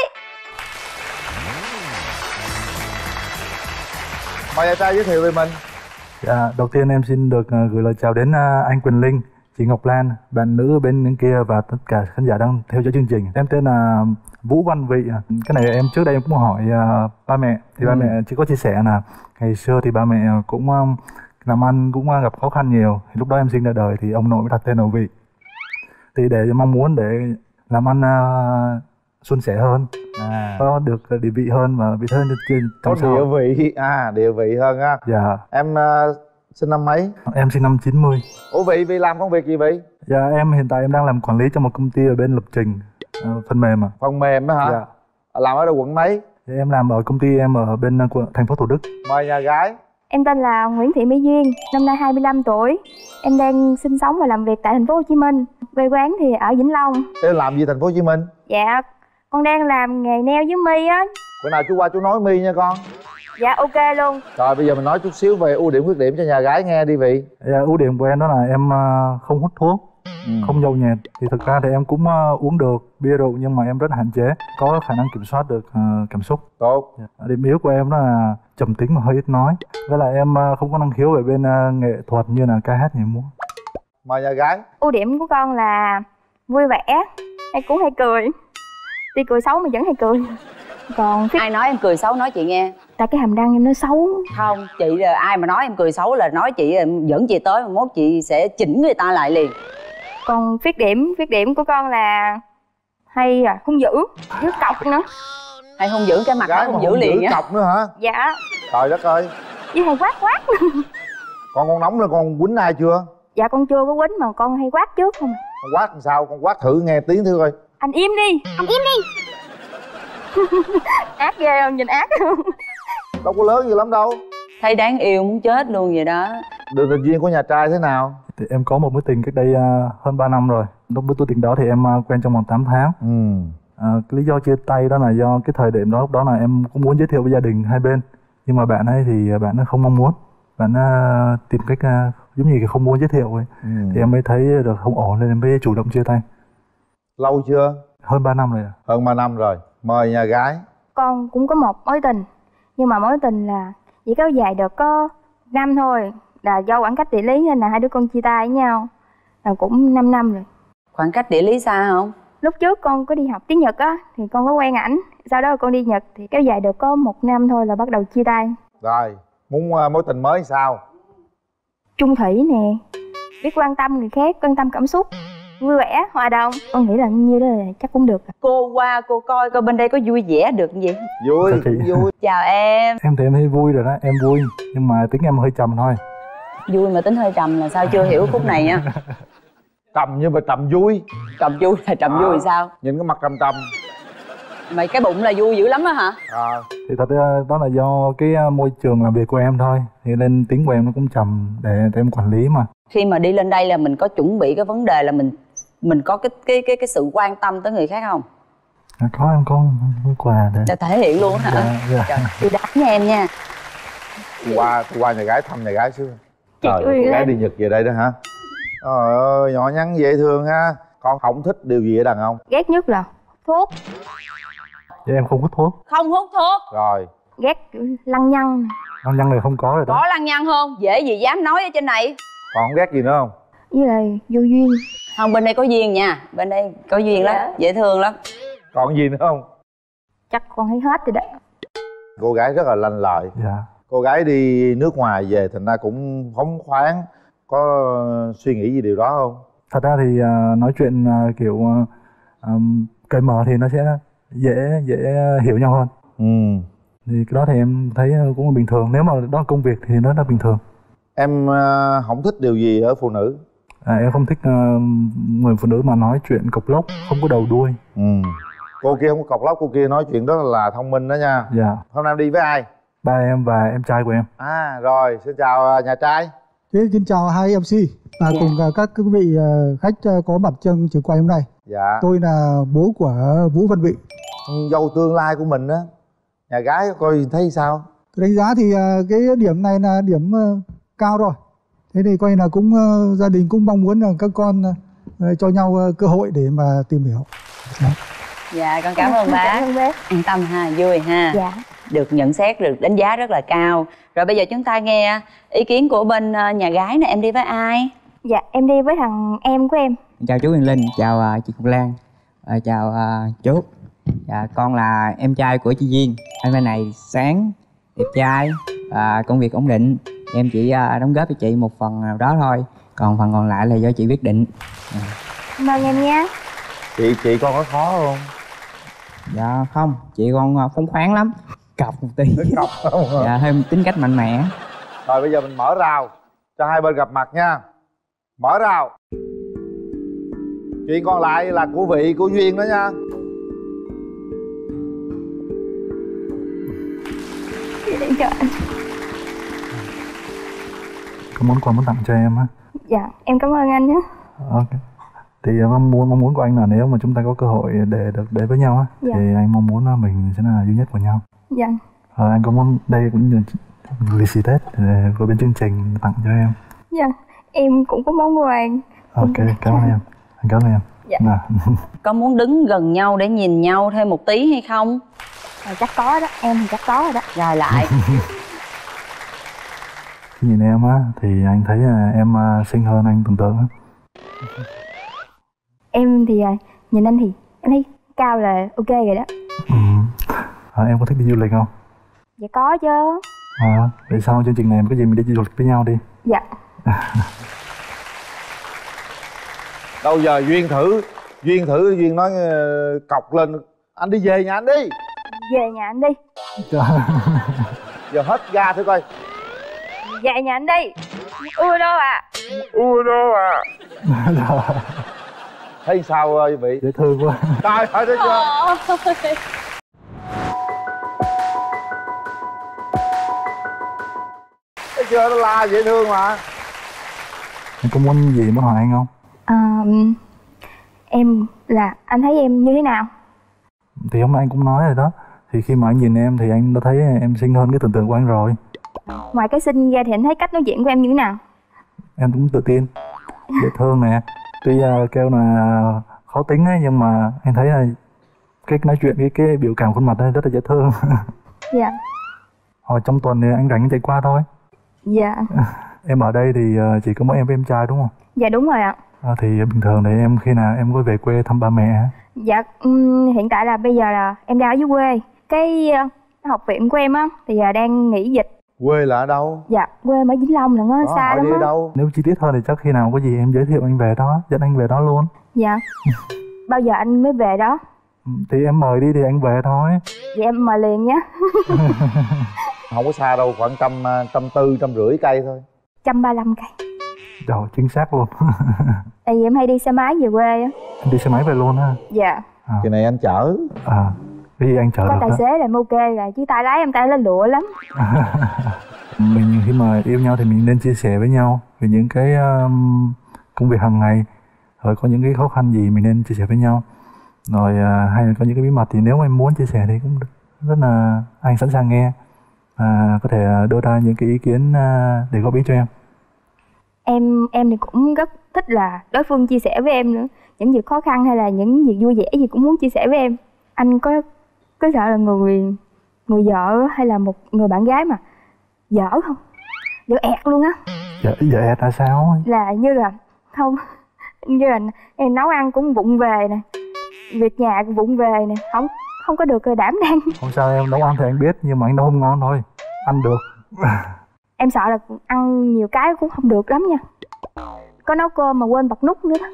Mời nhà trai giới thiệu về mình. Dạ, đầu tiên em xin được gửi lời chào đến anh Quỳnh Linh, chị Ngọc Lan, bạn nữ ở bên kia và tất cả khán giả đang theo dõi chương trình. Em tên là Vũ Văn Vị. Cái này em trước đây em cũng hỏi ba mẹ, thì ba mẹ chỉ có chia sẻ là ngày xưa thì ba mẹ cũng làm ăn cũng gặp khó khăn nhiều. Thì lúc đó em sinh ra đời thì ông nội mới đặt tên là Vị. Thì để mong muốn để làm ăn suôn sẻ hơn, có được địa vị hơn và vị hơn trên Có trong địa vị, địa vị hơn á. Dạ. Em sinh năm mấy? Em sinh năm 90. Ủa Vị làm công việc gì Vị? Dạ em hiện tại em đang làm quản lý cho một công ty ở bên lập trình phần mềm ạ. Phần mềm đó hả? Dạ. Làm ở đâu quận mấy? Dạ, em làm ở công ty em ở bên thành phố Thủ Đức. Mời nhà gái. Em tên là Nguyễn Thị Mỹ Duyên, năm nay 25 tuổi. Em đang sinh sống và làm việc tại thành phố Hồ Chí Minh. Quê quán thì ở Vĩnh Long. Em làm gì thành phố Hồ Chí Minh? Dạ, con đang làm nghề nail với mi á. Bữa nào chú qua chú nói mi nha con. Dạ ok luôn. Rồi bây giờ mình nói chút xíu về ưu điểm khuyết điểm cho nhà gái nghe đi Vị. Dạ, ưu điểm của em đó là em không hút thuốc, không nhậu nhẹt. Thì thực ra thì em cũng uống được bia rượu nhưng mà em rất hạn chế, có khả năng kiểm soát được cảm xúc. Tốt. Dạ. Điểm yếu của em đó là trầm tính mà hơi ít nói. Với lại em không có năng khiếu về bên nghệ thuật như là ca hát nhảy múa. Mời nhà gái. Ưu điểm của con là vui vẻ, hay cũng hay cười. Tuy cười xấu mà vẫn hay cười. Còn Ai nói em cười xấu nói chị nghe. tại cái hàm răng em nó xấu. Không, chị là ai mà nói em cười xấu là nói chị dẫn chị tới, mà mốt chị sẽ chỉnh người ta lại liền. Còn khuyết điểm của con là hay hung dữ với cọc nữa. Hay hung dữ, cái mặt Gái nó mà hung dữ liền á. cọc nữa hả? Dạ. Trời đất ơi. Với hay quát. Con nóng là con quýnh ai chưa? Dạ con chưa có quýnh mà con hay quát trước không. Con quát làm sao? Con quát thử nghe tiếng thử coi. Anh im đi. Anh im đi. Ác ghê không? Nhìn ác không? Đâu có lớn gì lắm đâu. Thấy đáng yêu muốn chết luôn vậy đó. Đường tình duyên của nhà trai thế nào? Thì em có một mối tình cách đây hơn 3 năm rồi. Lúc mối tình đó thì em quen trong vòng 8 tháng. Cái lý do chia tay đó là do cái thời điểm đó, lúc đó là em cũng muốn giới thiệu với gia đình hai bên, nhưng mà bạn ấy thì bạn ấy không mong muốn. Bạn tìm cách giống như không muốn giới thiệu ấy. Thì em mới thấy được không ổn nên em mới chủ động chia tay. Lâu chưa? Hơn 3 năm rồi. Hơn 3 năm rồi. Mời nhà gái. Con cũng có một mối tình, nhưng mà mối tình là chỉ kéo dài được có năm thôi. Là do khoảng cách địa lý nên là hai đứa con chia tay với nhau. Là cũng 5 năm rồi. Khoảng cách địa lý xa không? Lúc trước con có đi học tiếng Nhật á thì con có quen ảnh. Sau đó con đi Nhật thì kéo dài được có 1 năm thôi là bắt đầu chia tay. Rồi, muốn mối tình mới sao? Chung thủy nè, biết quan tâm người khác, quan tâm cảm xúc, vui vẻ, hòa đồng. Con nghĩ là như đó là chắc cũng được. Cô qua cô coi bên đây có vui vẻ được gì? Vui, vui. Chào em. Em thì em thấy vui rồi đó, em vui. Nhưng mà tính em hơi trầm thôi. Vui mà tính hơi trầm là sao chưa hiểu khúc này nha. Trầm nhưng mà trầm vui. Trầm vui là trầm vui sao? Nhìn cái mặt trầm. Mày cái bụng là vui dữ lắm á hả? Thì thật ra đó là do cái môi trường làm việc của em thôi. Thì nên tính của em nó cũng trầm để em quản lý mà. Khi mà đi lên đây là mình có chuẩn bị cái vấn đề là mình có cái sự quan tâm tới người khác không? Có, em có quà để thể hiện luôn hả? Dạ. Trời, tôi đáp nha em nha. Qua nhà gái thăm nhà gái xưa. Trời ơi, con gái đi Nhật về đây đó hả? Trời ơi, nhỏ nhắn dễ thương ha. Con không thích điều gì ở đàn ông? Ghét nhất là thuốc. Vậy em không hút thuốc? Không hút thuốc. Rồi. Ghét lăng nhăng. Lăng nhăng này không có rồi đó. Có lăng nhăng không? Dễ gì dám nói ở trên này. Còn không ghét gì nữa không? Với lại vô duyên. Không, bên đây có duyên nha. Bên đây có duyên lắm, dễ thương lắm. Còn gì nữa không? Chắc con thấy hết rồi đó. Cô gái rất là lanh lợi. Dạ. Cô gái đi nước ngoài về thành ra cũng phóng khoáng. Có suy nghĩ gì điều đó không? Thật ra thì nói chuyện kiểu cởi mở thì nó sẽ dễ hiểu nhau hơn. Thì cái đó thì em thấy cũng bình thường. Nếu mà đó là công việc thì nó là bình thường. Em không thích điều gì ở phụ nữ? Em không thích người phụ nữ mà nói chuyện cộc lốc, không có đầu đuôi. Cô kia không có cộc lốc, cô kia nói chuyện đó là thông minh đó nha. Dạ. Hôm nay em đi với ai? Ba em và em trai của em. Rồi, xin chào nhà trai. Xin chào hai MC và cùng các quý vị khách có mặt trong trường quay hôm nay. Dạ. Tôi là bố của Vũ Văn Vị. Dâu tương lai của mình á. Nhà gái coi thấy sao? Đánh giá thì cái điểm này là điểm cao rồi. Thế thì coi là cũng gia đình cũng mong muốn là các con cho nhau cơ hội để mà tìm hiểu. Dạ, con cảm ơn bác. An tâm ha, vui ha. Dạ. Được nhận xét, được đánh giá rất là cao. Rồi bây giờ chúng ta nghe ý kiến của bên nhà gái nè. Em đi với ai? Dạ, em đi với thằng em của em. Chào chú Huyền Linh, chào chị Ngọc Lan, chào chú. Dạ, con là em trai của chị Duyên. Anh bên này sáng, đẹp trai, công việc ổn định. Em chỉ đóng góp cho chị một phần nào đó thôi. Còn phần còn lại là do chị quyết định. Cảm ơn em nha. Chị con có khó không? Dạ không, chị con phóng khoáng lắm. Cọc một tí. Cọc không? Dạ, hơi tính cách mạnh mẽ. Rồi bây giờ mình mở rào cho hai bên gặp mặt nha. Mở rào. Chuyện còn lại là của Vị, của Duyên đó nha. Dạ. Có món quà muốn tặng cho em á? Dạ, em cảm ơn anh nhé. Ok. Thì mong muốn của anh là nếu mà chúng ta có cơ hội để được đến với nhau á, dạ, thì anh mong muốn là mình sẽ là duy nhất của nhau. Dạ. Anh có muốn đây cũng lì xì Tết của bên chương trình tặng cho em. Dạ, em cũng có món quà. Ok, cảm ơn em. Anh cảm ơn em. Dạ. Có muốn đứng gần nhau để nhìn nhau thêm một tí hay không? Chắc có đó, em thì chắc có rồi đó. Rồi lại. Khi nhìn em á thì anh thấy em xinh hơn anh tưởng tượng á. Em thì nhìn anh thì em thấy cao là ok rồi đó. Em có thích đi du lịch không? Dạ có chứ. Vậy sau chương trình này có gì mình đi du lịch với nhau đi. Dạ. Đâu giờ Duyên nói cọc lên anh đi về nhà anh đi. Về nhà anh đi. Giờ hết ga thử coi. Về nhà anh đi. Ưa đâu à. Thấy sao vị? Dễ thương quá. Trời ơi, thấy chưa? Thấy chưa, nó la dễ thương mà. Em có muốn gì muốn hỏi anh không? Em là anh thấy em như thế nào? Thì hôm nay anh cũng nói rồi đó. Thì khi mà anh nhìn em thì anh đã thấy em xinh hơn cái tưởng tượng của anh rồi. Ngoài cái xinh ra thì anh thấy cách nói chuyện của em như thế nào? Em cũng tự tin, dễ thương nè. Tuy kêu là khó tính ấy, nhưng mà anh thấy là cái nói chuyện, cái biểu cảm khuôn mặt ấy rất là dễ thương. Dạ. Hồi trong tuần thì anh rảnh chạy qua thôi. Dạ. Em ở đây thì chỉ có mỗi em với em trai đúng không? Dạ đúng rồi ạ. Thì bình thường thì em khi nào em có về quê thăm ba mẹ? Dạ hiện tại là bây giờ là em đang ở dưới quê. Cái học viện của em á thì đang nghỉ dịch. Quê là ở đâu? Dạ quê em ở Vĩnh Long lận á, xa lắm á. Đâu? Nếu chi tiết hơn thì chắc khi nào có gì em giới thiệu anh về đó, dẫn anh về đó luôn. Dạ. Bao giờ anh mới về đó? Thì em mời đi thì anh về thôi. Vậy em mời liền nhé. Không có xa đâu, khoảng 140-150 cây thôi. 135 cây. Trời, chính xác luôn. Tại vì em hay đi xe máy về quê á. Anh đi xe máy về luôn ha? Dạ. Kỳ này anh chở. Cái gì anh chở có được tài đó. xế là em ok rồi, chứ tay lái em tay lên lụa lắm. Mình khi mà yêu nhau thì mình nên chia sẻ với nhau về những cái công việc hàng ngày, rồi có những cái khó khăn gì mình nên chia sẻ với nhau, rồi hay là có những cái bí mật thì nếu em muốn chia sẻ thì cũng rất là anh sẵn sàng nghe, có thể đưa ra những cái ý kiến để góp ý cho em. Em thì cũng rất thích là đối phương chia sẻ với em nữa, những việc khó khăn hay là những việc vui vẻ gì cũng muốn chia sẻ với em. Anh có sợ là người vợ hay là một người bạn gái mà dở không? Dở ẹt luôn á. Dở ẹt là sao? Là như là không, như là em nấu ăn cũng vụng về nè, việc nhà cũng vụng về nè, không có được đảm đang. Không sao, em nấu ăn thì anh biết, nhưng mà anh nấu không ngon thôi, ăn được. Em sợ là ăn nhiều cái cũng không được lắm nha. Có nấu cơm mà quên bật nút nữa đó.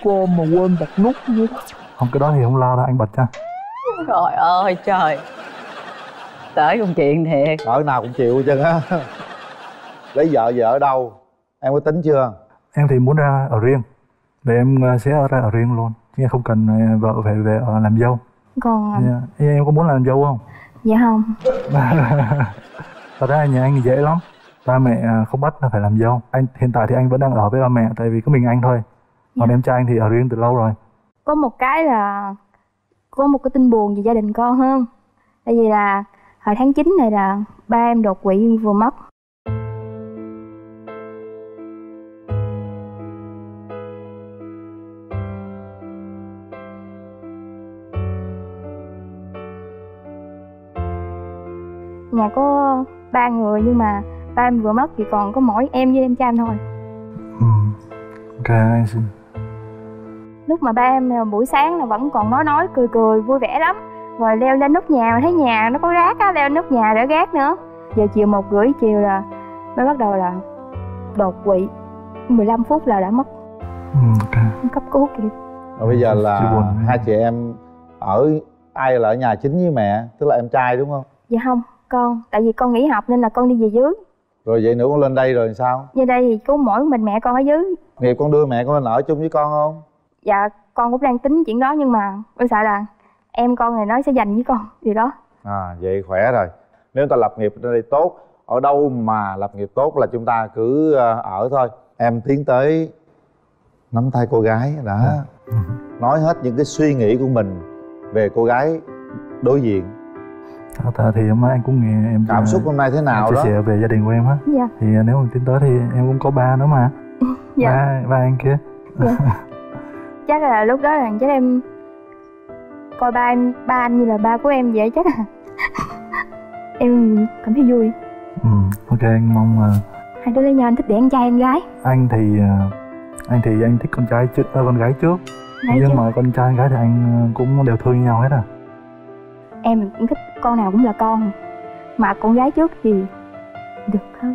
Không, cái đó thì không lo đâu, anh bật cho. Trời ơi trời, tới công chuyện thiệt. Cỡ nào cũng chịu chân á. Lấy vợ ở đâu? Em có tính chưa? Em thì muốn ra ở riêng, để em sẽ ra ở riêng luôn, chứ không cần vợ phải về ở làm dâu. Còn em có muốn làm dâu không? Dạ không. Thật ra nhà anh dễ lắm, ba mẹ không bắt phải làm dâu. Anh hiện tại thì anh vẫn đang ở với ba mẹ, tại vì có mình anh thôi. Còn em trai anh thì ở riêng từ lâu rồi. Có một cái là có một cái tin buồn về gia đình con hơn. Tại vì là hồi tháng 9 này là ba em đột quỵ vừa mất. Nhà có 3 người nhưng mà ba em vừa mất thì còn có mỗi em với em trai em thôi. Ok, anh xin. Lúc mà ba em buổi sáng là vẫn còn nói cười vui vẻ lắm. Rồi leo lên nóc nhà mà thấy nhà nó có rác á, leo lên nóc nhà để gác nữa. Giờ chiều 1:30 chiều là mới bắt đầu là đột quỵ, 15 phút là đã mất. Ok. Cấp cứu kịp. Rồi bây giờ là hai chị em ở, ai là ở nhà chính với mẹ, tức là em trai đúng không? Dạ không, con, tại vì con nghỉ học nên là con đi về dưới. Rồi vậy nữa con lên đây rồi sao? Về đây thì có mỗi mình mẹ con ở dưới. Nghiệp con đưa mẹ con lên ở chung với con không? Dạ con cũng đang tính chuyện đó, nhưng mà con sợ là em con này nói sẽ giành với con gì đó. Vậy khỏe rồi. Nếu ta lập nghiệp ở đây tốt, ở đâu mà lập nghiệp tốt là chúng ta cứ ở thôi. Em tiến tới nắm tay cô gái đã nói hết những cái suy nghĩ của mình về cô gái đối diện. Thì hôm nay anh cũng nghe em cảm xúc hôm nay thế nào chia đó sẻ về gia đình của em á. Dạ. Thì nếu mà tiến tới thì em cũng có ba nữa mà. Dạ. ba anh kia. Dạ. Chắc là lúc đó là chắc em coi ba anh như là ba của em vậy chắc là em cảm thấy vui. Ok, anh mong hai đứa lấy nhau. Anh thích đẻ con trai em gái? Anh thì anh thích con trai trước, con gái trước. Nhưng mà con trai con gái thì anh cũng đều thương nhau hết à. Em cũng thích con nào cũng là con, mà con gái trước thì được hơn.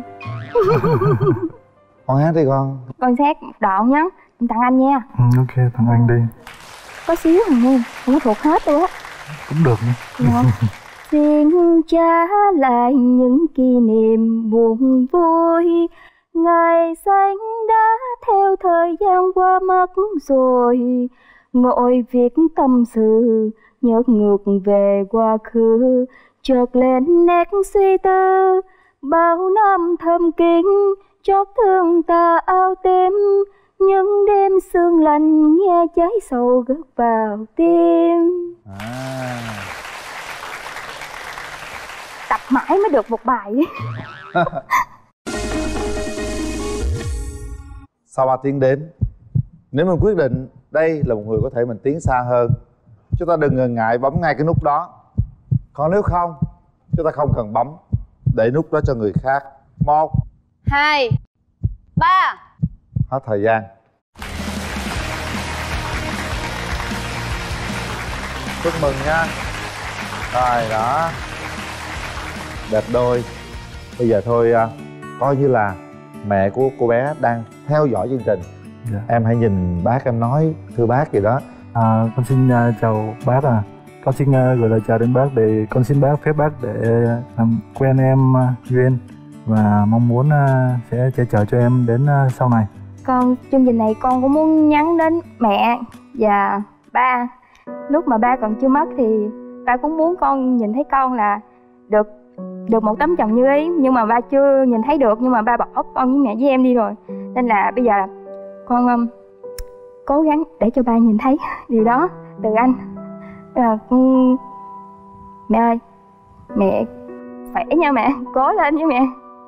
Con hát đi con. Con hát một đoạn nhá, em tặng anh nha. Ok, tặng anh đi. Có xíu hả nghe, không có thuộc hết đâu á. Cũng được nha. Xin trả lại những kỷ niệm buồn vui, ngày xanh đã theo thời gian qua mất rồi. Ngồi viết tâm sự, nhớ ngược về quá khứ, chợt lên nét suy tư. Bao năm thầm kín, chót thương ta áo tím, những đêm sương lạnh nghe cháy sầu gất vào tim. Tập mãi mới được một bài. Sau 3 tiếng đến, nếu mình quyết định đây là một người có thể mình tiến xa hơn, chúng ta đừng ngần ngại bấm ngay cái nút đó. Còn nếu không, chúng ta không cần bấm, để nút đó cho người khác. 1 2 3. Hết thời gian. Chúc mừng nha. Rồi đó, đẹp đôi. Bây giờ thôi, coi như là mẹ của cô bé đang theo dõi chương trình. Dạ. Em hãy nhìn bác, em nói thưa bác gì đó. Con xin chào bác à. Con xin gửi lời chào đến bác, để con xin bác phép bác để làm quen em Duyên, và mong muốn sẽ che chở cho em đến sau này. Con chương trình này con cũng muốn nhắn đến mẹ và ba. Lúc mà ba còn chưa mất thì ba cũng muốn con nhìn thấy con là được một tấm chồng như ý, nhưng mà ba chưa nhìn thấy được, nhưng mà ba bỏ con với mẹ với em đi rồi, nên là bây giờ là con cố gắng để cho ba nhìn thấy điều đó từ anh. Mẹ ơi, mẹ khỏe nha mẹ, cố lên nha mẹ.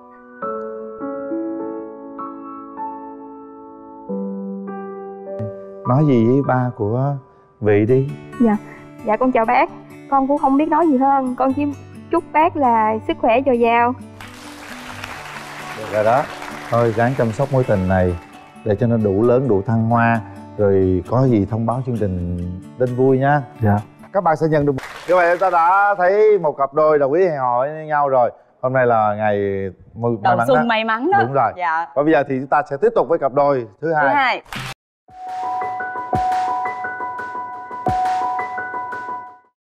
Nói gì với ba của Vị đi. Dạ con chào bác. Con cũng không biết nói gì hơn, con chỉ chúc bác là sức khỏe dồi dào. Được rồi đó. Thôi ráng chăm sóc mối tình này để cho nó đủ lớn, đủ thăng hoa. Rồi có gì thông báo chương trình tin vui nha. Dạ. Các bạn sẽ nhận được. Như vậy chúng ta đã thấy một cặp đôi đồng ý hẹn hò với nhau rồi. Hôm nay là ngày đầu xuân may mắn đó. Đúng rồi. Dạ. Và bây giờ thì chúng ta sẽ tiếp tục với cặp đôi thứ hai.